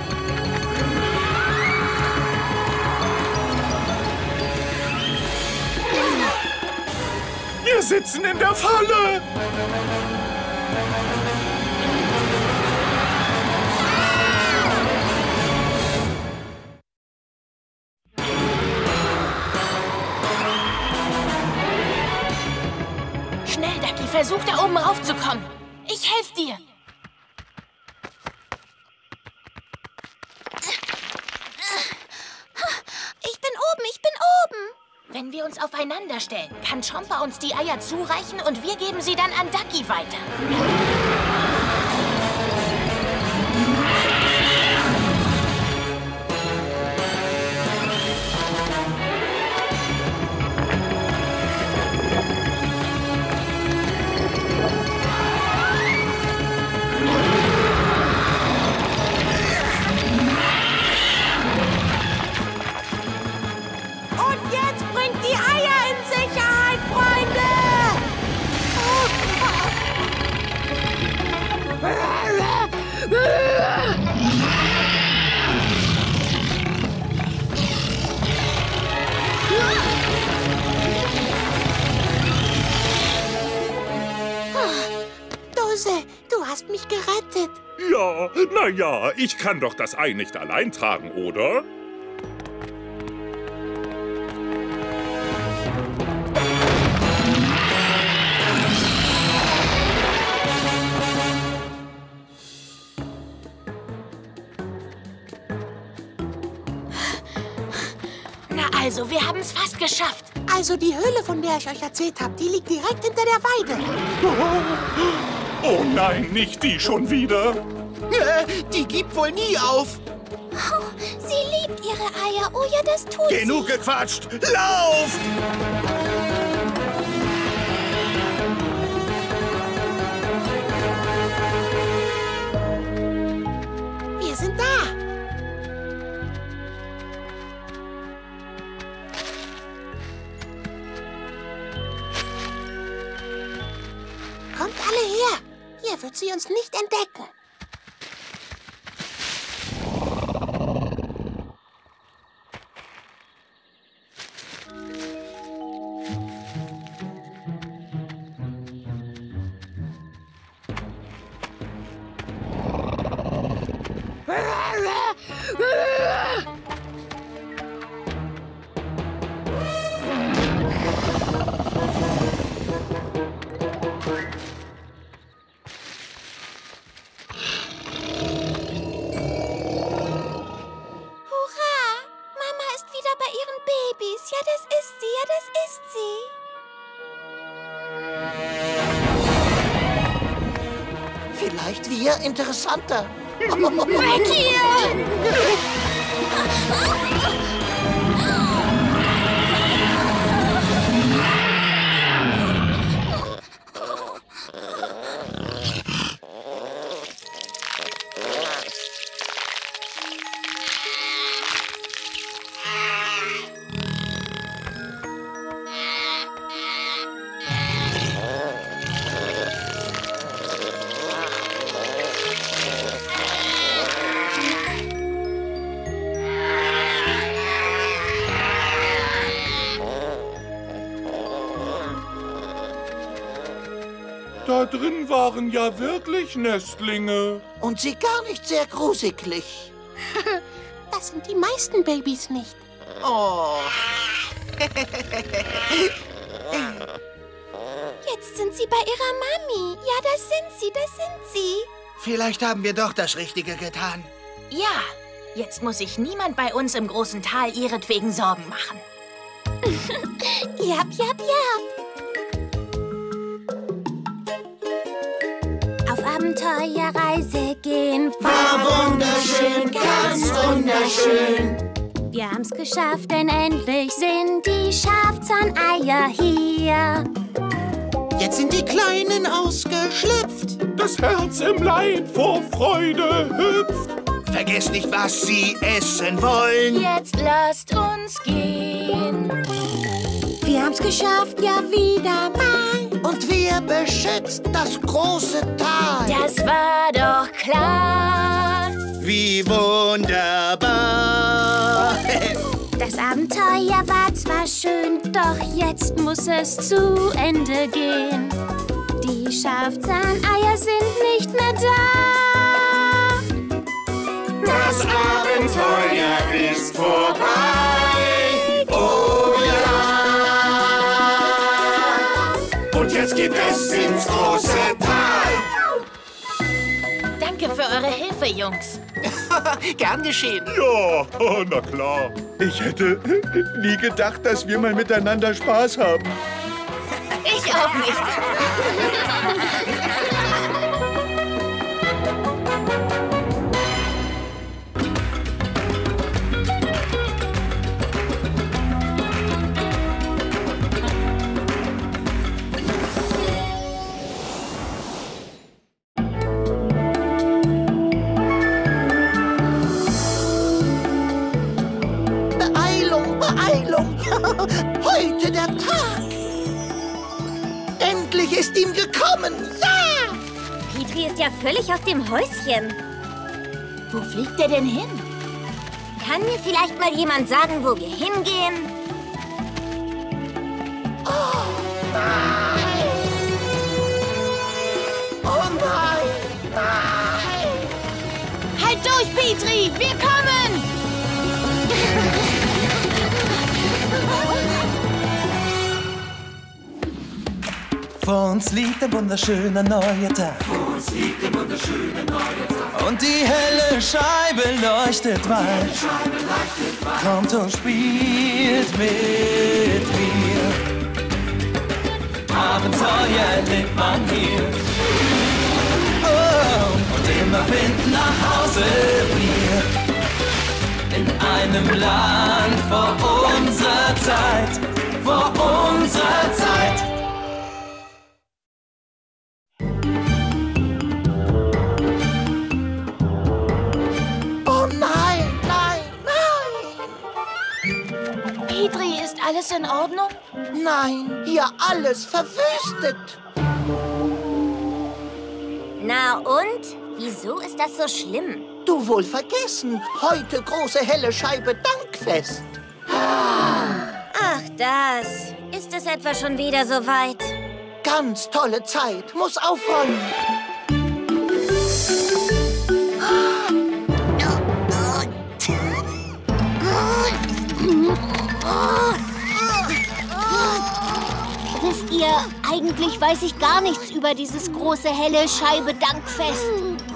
Wir sitzen in der Falle! Schnell, Ducky, versuch da oben raufzukommen. Ich helfe dir. Ich bin oben, ich bin oben. Wenn wir uns aufeinander stellen, kann Chomper uns die Eier zureichen und wir geben sie dann an Ducky weiter. Und jetzt bringt die Eier in Sicherheit, Freunde! Dose, du hast mich gerettet. Ja, na ja, ich kann doch das Ei nicht allein tragen, oder? Na also, wir haben es fast geschafft. Also die Höhle, von der ich euch erzählt habe, die liegt direkt hinter der Weide. Oh nein, nicht die schon wieder. Äh, die gibt wohl nie auf. Oh, sie liebt ihre Eier. Oh ja, das tut sie. Genug gequatscht. Lauft! Wir sind da. Kommt alle her. Hier wird sie uns nicht entdecken. Ja, das ist sie. Ja, das ist sie. Vielleicht wir interessanter. Weg hier! drin waren ja wirklich Nestlinge. Und sie gar nicht sehr grusiglich. Das sind die meisten Babys nicht. Oh. Jetzt sind sie bei ihrer Mami. Ja, das sind sie, das sind sie. Vielleicht haben wir doch das Richtige getan. Ja, jetzt muss sich niemand bei uns im großen Tal ihretwegen Sorgen machen. Jap, jap, jap. Auf Abenteuerreise gehen. War wunderschön, ganz wunderschön. Wir haben's geschafft, denn endlich sind die Schafzahneier hier. Jetzt sind die Kleinen ausgeschlüpft. Das Herz im Leib vor Freude hüpft. Vergesst nicht, was Sie essen wollen. Jetzt lasst uns gehen. Wir haben's geschafft, ja wieder mal. Und wir beschützt das große Tal. Das war doch klar. Wie wunderbar. Das Abenteuer war zwar schön, doch jetzt muss es zu Ende gehen. Die Schafzahneier sind nicht mehr da. Das Abenteuer ist vorbei. Oh ja. Und jetzt geht es ins große Tal. Danke für eure Hilfe, Jungs. Gern geschehen. Ja, na klar. Ich hätte nie gedacht, dass wir mal miteinander Spaß haben. Ich auch nicht. Heute der Tag. Endlich ist ihm gekommen. Ja! Petri ist ja völlig aus dem Häuschen. Wo fliegt er denn hin? Kann mir vielleicht mal jemand sagen, wo wir hingehen? Oh nein! Oh nein! Nein! Halt durch, Petri! Wir kommen! Vor uns liegt ein wunderschöner neuer Tag. Vor uns liegt ein wunderschöner neuer Tag. Und die helle Scheibe leuchtet weit. Kommt und spielt mit mir. Abenteuer lebt man hier. Oh, und immer finden nach Hause wir. In einem Land vor unserer Zeit. Vor unserer Zeit. Petri, ist alles in Ordnung? Nein, hier alles verwüstet. Na und? Wieso ist das so schlimm? Du wohl vergessen. Heute große helle Scheibe Dankfest. Ach, das. Ist es etwa schon wieder so weit? Ganz tolle Zeit. Muss aufräumen. Wisst ihr, eigentlich weiß ich gar nichts über dieses große helle Scheibe Dankfest.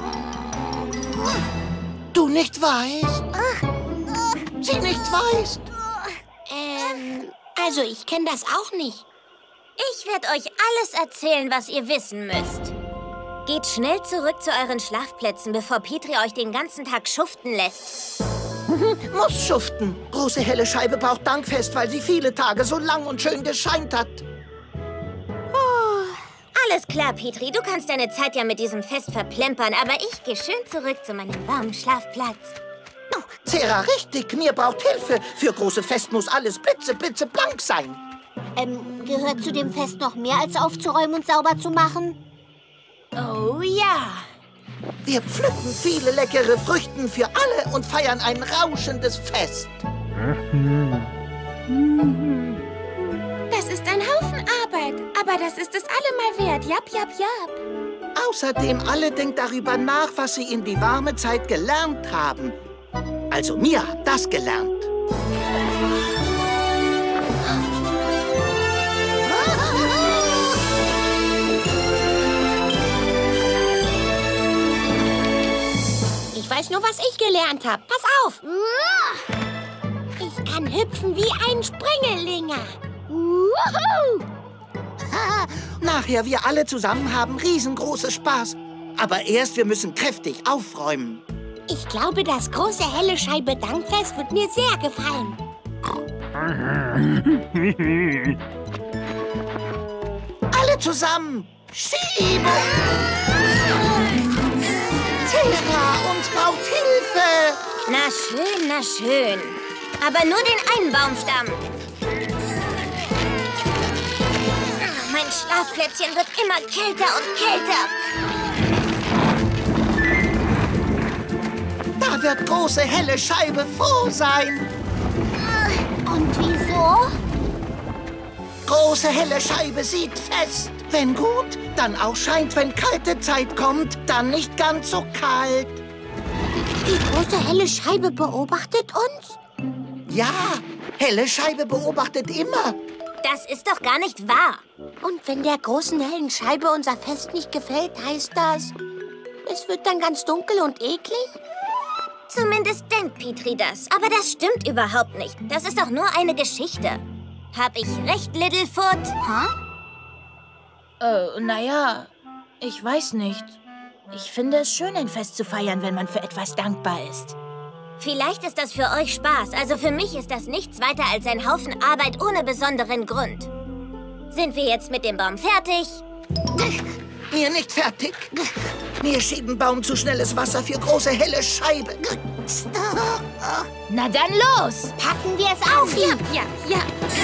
Du nicht weißt? Sie nicht weißt? Ähm, also ich kenne das auch nicht. Ich werde euch alles erzählen, was ihr wissen müsst. Geht schnell zurück zu euren Schlafplätzen, bevor Petri euch den ganzen Tag schuften lässt. Muss schuften. Große helle Scheibe braucht Dankfest, weil sie viele Tage so lang und schön gescheint hat. Oh, alles klar, Petri. Du kannst deine Zeit ja mit diesem Fest verplempern, aber ich gehe schön zurück zu meinem warmen Schlafplatz. Oh, Zera, richtig. Mir braucht Hilfe. Für große Fest muss alles blitze, blitze blank sein. Ähm, gehört zu dem Fest noch mehr als aufzuräumen und sauber zu machen? Oh ja. Wir pflücken viele leckere Früchten für alle und feiern ein rauschendes Fest. Das ist ein Haufen Arbeit. Arbeit, aber das ist es allemal wert. Jap, jap, jap. Außerdem, alle denkt darüber nach, was sie in die warme Zeit gelernt haben. Also Mia hat das gelernt. Ich weiß nur, was ich gelernt habe. Pass auf. Ich kann hüpfen wie ein Springelinger. Nachher, wir alle zusammen haben riesengroßes Spaß. Aber erst, wir müssen kräftig aufräumen. Ich glaube, das große helle Scheibe Dankfest wird mir sehr gefallen. Alle zusammen. Schieben! Zera, uns braucht Hilfe! Na schön, na schön. Aber nur den einen Baumstamm. Mein Schlafplätzchen wird immer kälter und kälter. Da wird große helle Scheibe froh sein. Und wieso? Große helle Scheibe sieht fest. Wenn gut, dann auch scheint, wenn kalte Zeit kommt, dann nicht ganz so kalt. Die große helle Scheibe beobachtet uns? Ja, helle Scheibe beobachtet immer. Das ist doch gar nicht wahr. Und wenn der großen hellen Scheibe unser Fest nicht gefällt, heißt das, es wird dann ganz dunkel und eklig? Zumindest denkt Petri das. Aber das stimmt überhaupt nicht. Das ist doch nur eine Geschichte. Hab ich recht, Littlefoot? Hä? Äh, naja, ich weiß nicht. Ich finde es schön, ein Fest zu feiern, wenn man für etwas dankbar ist. Vielleicht ist das für euch Spaß. Also für mich ist das nichts weiter als ein Haufen Arbeit ohne besonderen Grund. Sind wir jetzt mit dem Baum fertig? Wir nicht fertig. Wir schieben Baum zu schnelles Wasser für große helle Scheibe. Na dann los! Packen wir es auf. Ja, ja, ja.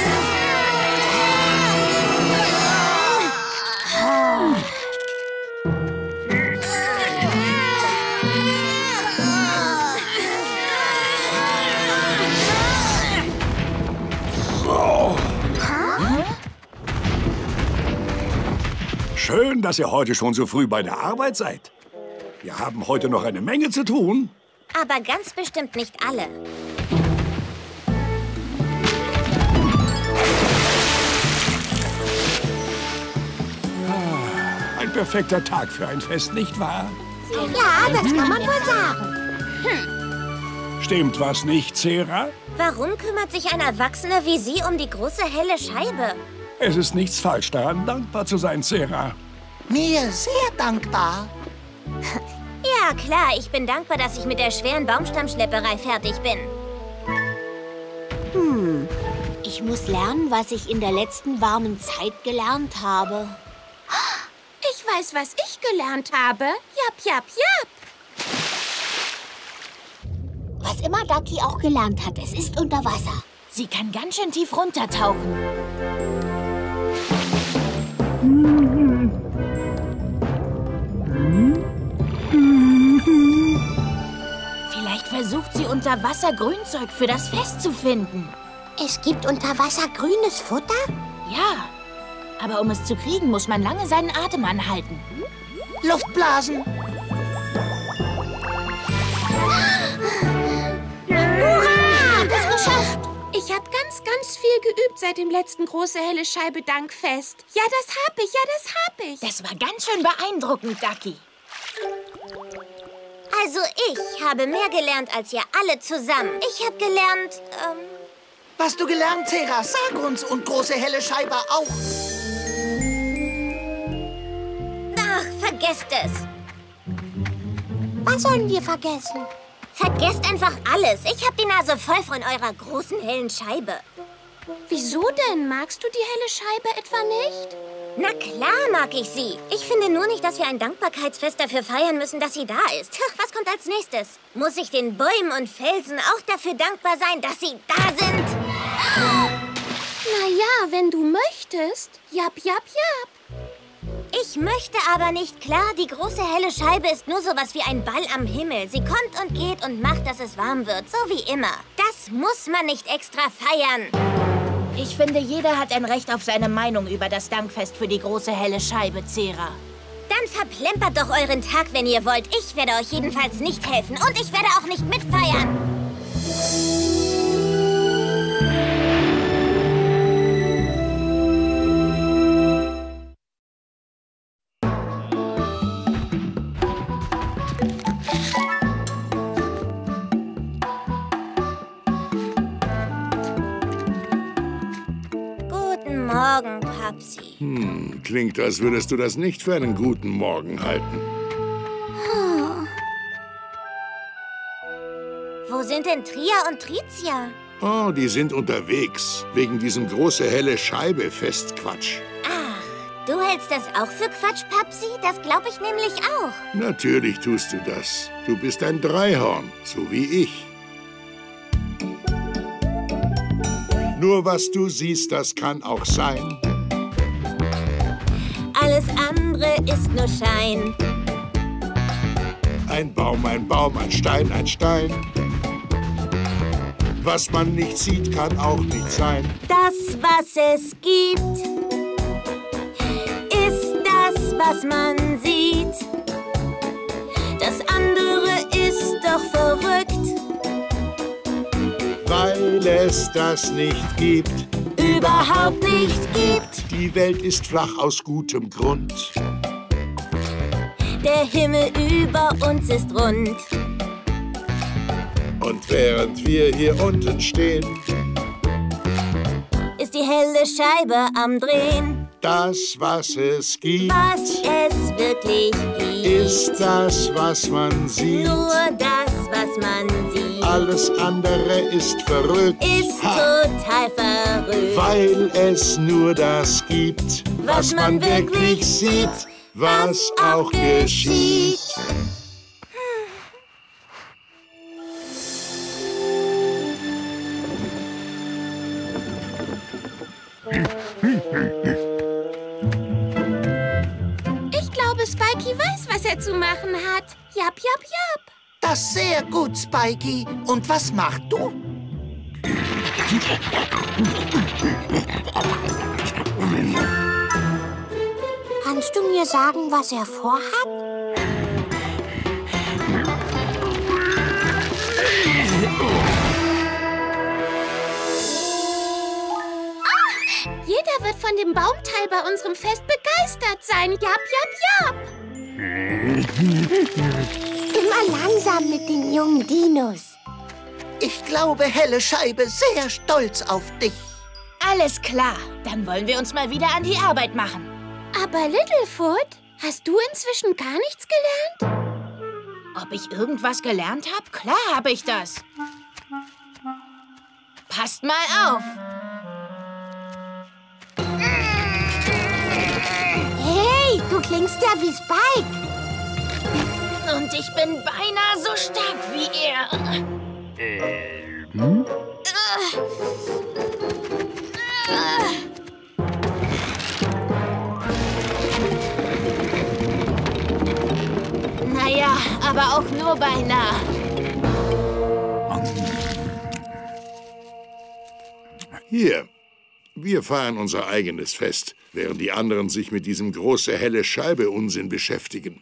Schön, dass ihr heute schon so früh bei der Arbeit seid. Wir haben heute noch eine Menge zu tun. Aber ganz bestimmt nicht alle. Ein perfekter Tag für ein Fest, nicht wahr? Ja, das kann man wohl sagen. Hm. Stimmt was nicht, Zera? Warum kümmert sich ein Erwachsener wie Sie um die große helle Scheibe? Es ist nichts falsch daran, dankbar zu sein, Zera. Mir sehr dankbar. Ja, klar, ich bin dankbar, dass ich mit der schweren Baumstammschlepperei fertig bin. Hm, ich muss lernen, was ich in der letzten warmen Zeit gelernt habe. Ich weiß, was ich gelernt habe. Jap, jap, jap. Was immer Ducky auch gelernt hat, es ist unter Wasser. Sie kann ganz schön tief runtertauchen. Vielleicht versucht sie unter Wasser Grünzeug für das Fest zu finden. Es gibt unter Wasser grünes Futter? Ja, aber um es zu kriegen, muss man lange seinen Atem anhalten. Luftblasen! Hurra! Das geschafft! Ich habe ganz, ganz viel geübt seit dem letzten große helle Scheibe Dankfest. Ja, das hab ich, ja, das hab ich. Das war ganz schön beeindruckend, Ducky. Also ich habe mehr gelernt als ihr alle zusammen. Ich habe gelernt, ähm... Was du gelernt, Zera, sag uns. Und große helle Scheibe auch. Ach, vergesst es. Was sollen wir vergessen? Vergesst einfach alles. Ich habe die Nase voll von eurer großen hellen Scheibe. Wieso denn? Magst du die helle Scheibe etwa nicht? Na klar mag ich sie. Ich finde nur nicht, dass wir ein Dankbarkeitsfest dafür feiern müssen, dass sie da ist. Was kommt als nächstes? Muss ich den Bäumen und Felsen auch dafür dankbar sein, dass sie da sind? Na ja, wenn du möchtest. Jap, jap, jap. Ich möchte aber nicht. Klar, die große helle Scheibe ist nur sowas wie ein Ball am Himmel. Sie kommt und geht und macht, dass es warm wird, so wie immer. Das muss man nicht extra feiern. Ich finde, jeder hat ein Recht auf seine Meinung über das Dankfest für die große helle Scheibe, Zera. Dann verplempert doch euren Tag, wenn ihr wollt. Ich werde euch jedenfalls nicht helfen und ich werde auch nicht mitfeiern. Guten Morgen, Papsi. Hm, klingt, als würdest du das nicht für einen guten Morgen halten. Hm. Wo sind denn Tria und Tricia? Oh, die sind unterwegs. Wegen diesem große helle Scheibe-Festquatsch. Ach, du hältst das auch für Quatsch, Papsi? Das glaube ich nämlich auch. Natürlich tust du das. Du bist ein Dreihorn, so wie ich. Nur was du siehst, das kann auch sein. Alles andere ist nur Schein. Ein Baum, ein Baum, ein Stein, ein Stein. Was man nicht sieht, kann auch nicht sein. Das, was es gibt, ist das, was man sieht. Das andere ist doch verrückt. Weil es das nicht gibt. Überhaupt nicht gibt. Die Welt ist flach aus gutem Grund. Der Himmel über uns ist rund. Und während wir hier unten stehen, ist die helle Scheibe am Drehen. Das, was es gibt, was es wirklich gibt, ist das, was man sieht. Nur das, was man sieht. Alles andere ist verrückt. Ist ha. total verrückt. Weil es nur das gibt, was, was man, man wirklich sieht, was auch geschieht. Ich glaube, Spikey weiß, was er zu machen hat. Jap, jap, jap. Das ist sehr gut, Spikey. Und was machst du? Kannst du mir sagen, was er vorhat? Jeder wird von dem Baumteil bei unserem Fest begeistert sein. Jap, jap, jap. Immer langsam mit den jungen Dinos. Ich glaube, helle Scheibe sehr stolz auf dich. Alles klar. Dann wollen wir uns mal wieder an die Arbeit machen. Aber Littlefoot, hast du inzwischen gar nichts gelernt? Ob ich irgendwas gelernt habe? Klar habe ich das. Passt mal auf. Hey, du klingst ja wie Spike. Und ich bin beinahe so stark wie er. Äh, hm? Naja, aber auch nur beinahe. Hier, wir feiern unser eigenes Fest, während die anderen sich mit diesem große helle Scheibe Unsinn beschäftigen.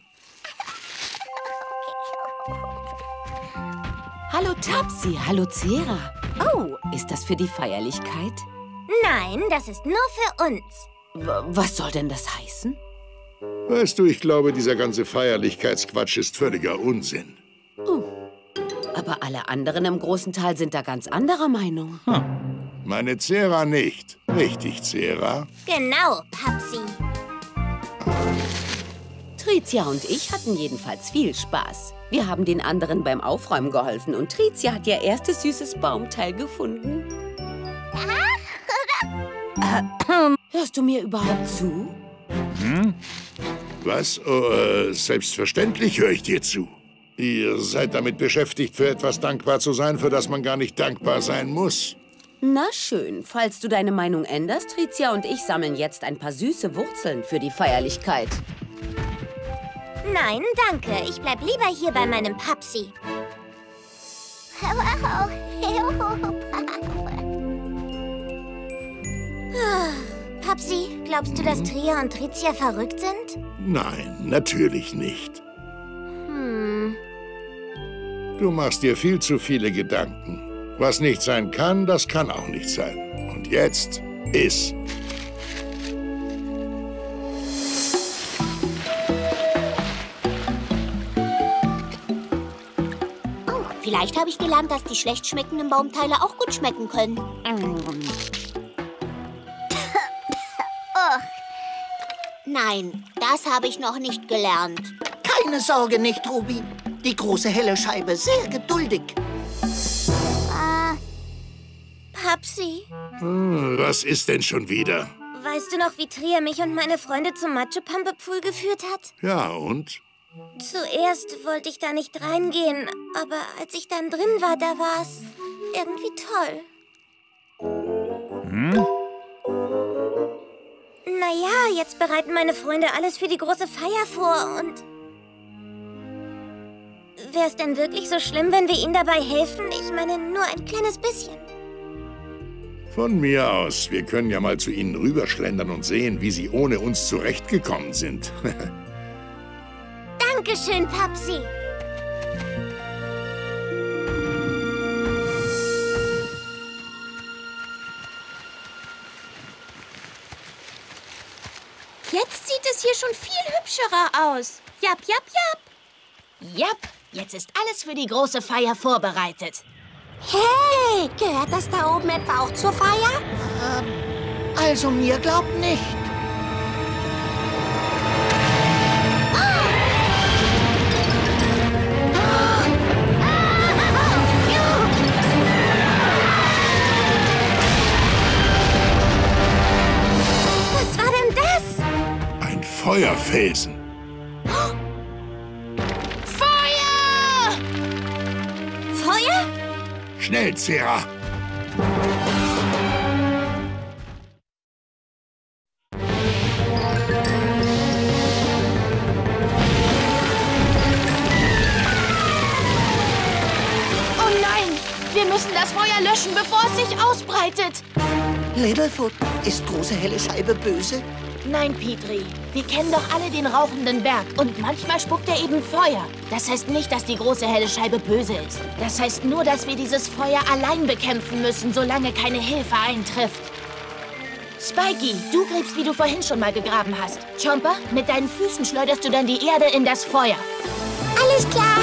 Hallo Topsy, hallo Zera. Oh, ist das für die Feierlichkeit? Nein, das ist nur für uns. W- was soll denn das heißen? Weißt du, ich glaube, dieser ganze Feierlichkeitsquatsch ist völliger Unsinn. Uh, aber alle anderen im großen Tal sind da ganz anderer Meinung. Hm. Meine Zera nicht. Richtig, Zera? Genau, Papsi. Tricia und ich hatten jedenfalls viel Spaß. Wir haben den anderen beim Aufräumen geholfen und Tricia hat ihr erstes süßes Baumteil gefunden. äh, hörst du mir überhaupt zu? Hm? Was? Oh, äh, selbstverständlich höre ich dir zu. Ihr seid damit beschäftigt, für etwas dankbar zu sein, für das man gar nicht dankbar sein muss. Na schön, falls du deine Meinung änderst, Tricia und ich sammeln jetzt ein paar süße Wurzeln für die Feierlichkeit. Nein, danke. Ich bleib lieber hier bei meinem Papsi. Papsi, glaubst du, dass Tria und Tricia verrückt sind? Nein, natürlich nicht. Hm. Du machst dir viel zu viele Gedanken. Was nicht sein kann, das kann auch nicht sein. Und jetzt iss. Oh, vielleicht habe ich gelernt, dass die schlecht schmeckenden Baumteile auch gut schmecken können. Oh. Nein, das habe ich noch nicht gelernt. Keine Sorge nicht, Ruby. Die große helle Scheibe sehr geduldig. Äh, Papsi, Hm, was ist denn schon wieder? weißt du noch, wie Tria mich und meine Freunde zum Matschepampe-Pfuhl geführt hat? Ja, und? Zuerst wollte ich da nicht reingehen, aber als ich dann drin war, da war es irgendwie toll. Hm? Naja, jetzt bereiten meine Freunde alles für die große Feier vor und... Wäre es denn wirklich so schlimm, wenn wir ihnen dabei helfen? Ich meine, nur ein kleines bisschen. Von mir aus. Wir können ja mal zu ihnen rüberschlendern und sehen, wie sie ohne uns zurechtgekommen sind. Dankeschön, Papsi. Jetzt sieht es hier schon viel hübscherer aus. Jap, jap, jap. Jap, jetzt ist alles für die große Feier vorbereitet. Hey, gehört das da oben etwa auch zur Feier? Ähm, also mir glaubt nicht. Was war denn das? Ein Feuerfelsen. Feuer! Feuer? Schnell, Zera. Oh nein! Wir müssen das Feuer löschen, bevor es sich ausbreitet. Littlefoot, ist große helle Scheibe böse? Nein, Petrie. Wir kennen doch alle den rauchenden Berg. Und manchmal spuckt er eben Feuer. Das heißt nicht, dass die große helle Scheibe böse ist. Das heißt nur, dass wir dieses Feuer allein bekämpfen müssen, solange keine Hilfe eintrifft. Spikey, du gräbst, wie du vorhin schon mal gegraben hast. Chomper, mit deinen Füßen schleuderst du dann die Erde in das Feuer. Alles klar.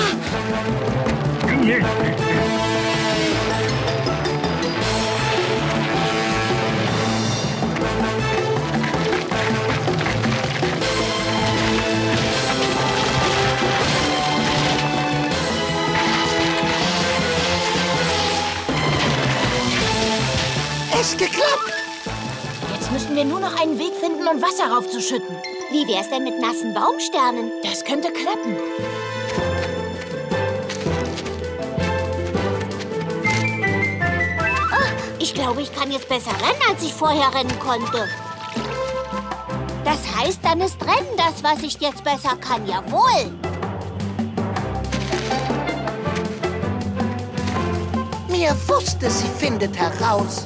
Es geklappt! Jetzt müssen wir nur noch einen Weg finden, um Wasser raufzuschütten. Wie wär's denn mit nassen Baumsternen? Das könnte klappen. Oh, ich glaube, ich kann jetzt besser rennen, als ich vorher rennen konnte. Das heißt, dann ist Rennen das, was ich jetzt besser kann. Jawohl! Mir wusste, sie findet heraus.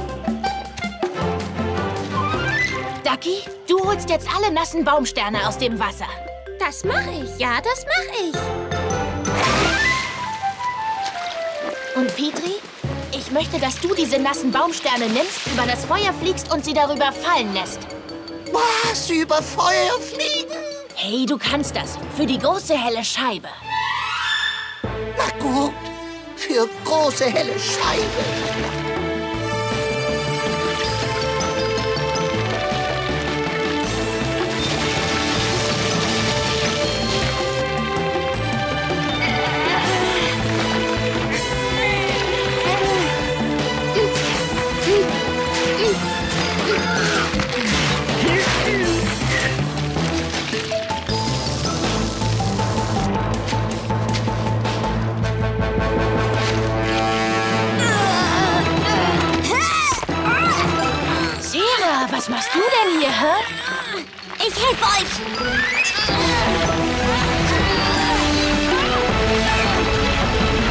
Ducky, du holst jetzt alle nassen Baumsterne aus dem Wasser. Das mache ich, ja, das mache ich. Und Petrie, ich möchte, dass du diese nassen Baumsterne nimmst, über das Feuer fliegst und sie darüber fallen lässt. Was? Über Feuer fliegen? Hey, du kannst das. Für die große helle Scheibe. Na gut, für große helle Scheibe. Was machst du denn hier, hä? Ich helfe euch!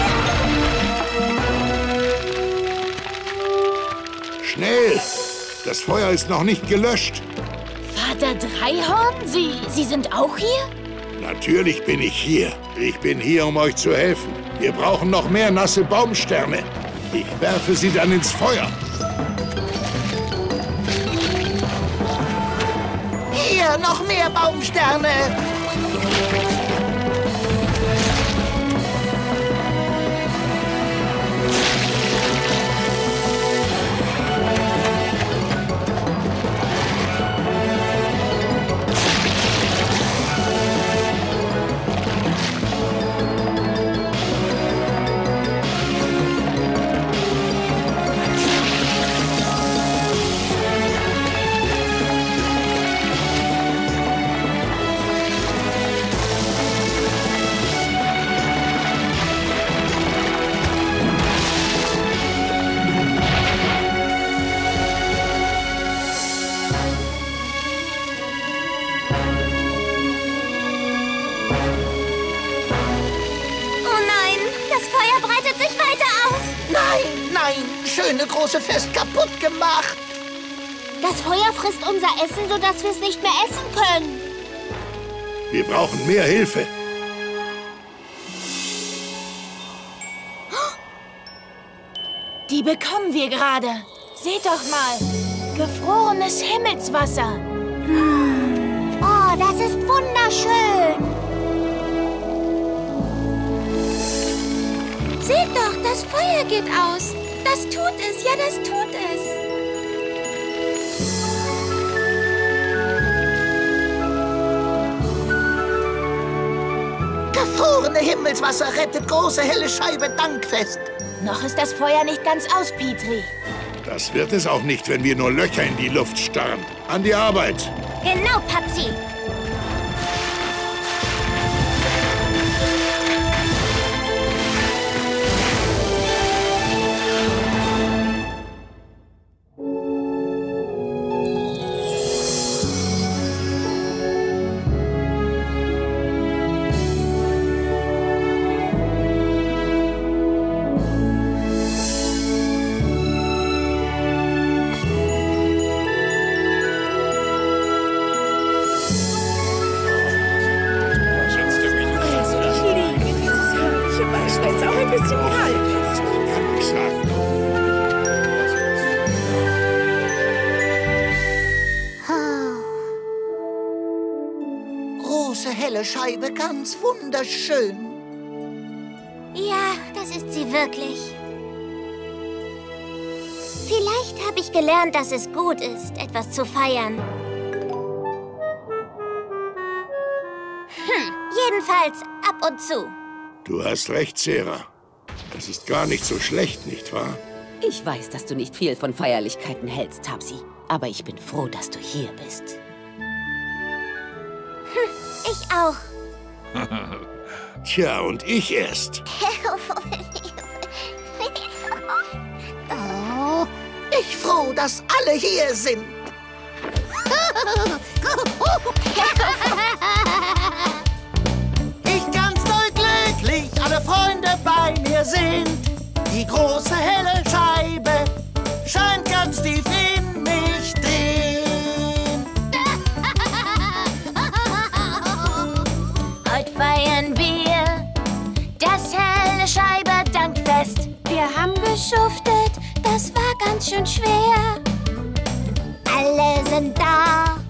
Schnell! Das Feuer ist noch nicht gelöscht. Vater Dreihorn, Sie, Sie sind auch hier? Natürlich bin ich hier. Ich bin hier, um euch zu helfen. Wir brauchen noch mehr nasse Baumsterne. Ich werfe sie dann ins Feuer. Hier, noch mehr Baumsterne. Schöne große Fest kaputt gemacht. Das Feuer frisst unser Essen, sodass wir es nicht mehr essen können. Wir brauchen mehr Hilfe. Die bekommen wir gerade. Seht doch mal. Gefrorenes Himmelswasser. Hm. Oh, das ist wunderschön. Seht doch, das Feuer geht aus. Das tut es, ja, das tut es. Gefrorene Himmelswasser rettet große helle Scheibe Dankfest. Noch ist das Feuer nicht ganz aus, Petrie. Das wird es auch nicht, wenn wir nur Löcher in die Luft starren. An die Arbeit. Genau, Papsi. Scheibe, ganz wunderschön. Ja, das ist sie wirklich. Vielleicht habe ich gelernt, dass es gut ist, etwas zu feiern. Hm, jedenfalls ab und zu. Du hast recht, Sarah. Das ist gar nicht so schlecht, nicht wahr? Ich weiß, dass du nicht viel von Feierlichkeiten hältst, Tapsi. Aber ich bin froh, dass du hier bist. Ich auch. Tja, und ich erst. Oh, ich froh, dass alle hier sind. Ich ganz doll glücklich, alle Freunde bei mir sind. Die große helle Scheibe scheint ganz tief in mich drin. Heute feiern wir das helle Scheibe Dankfest. Wir haben geschuftet, das war ganz schön schwer. Alle sind da,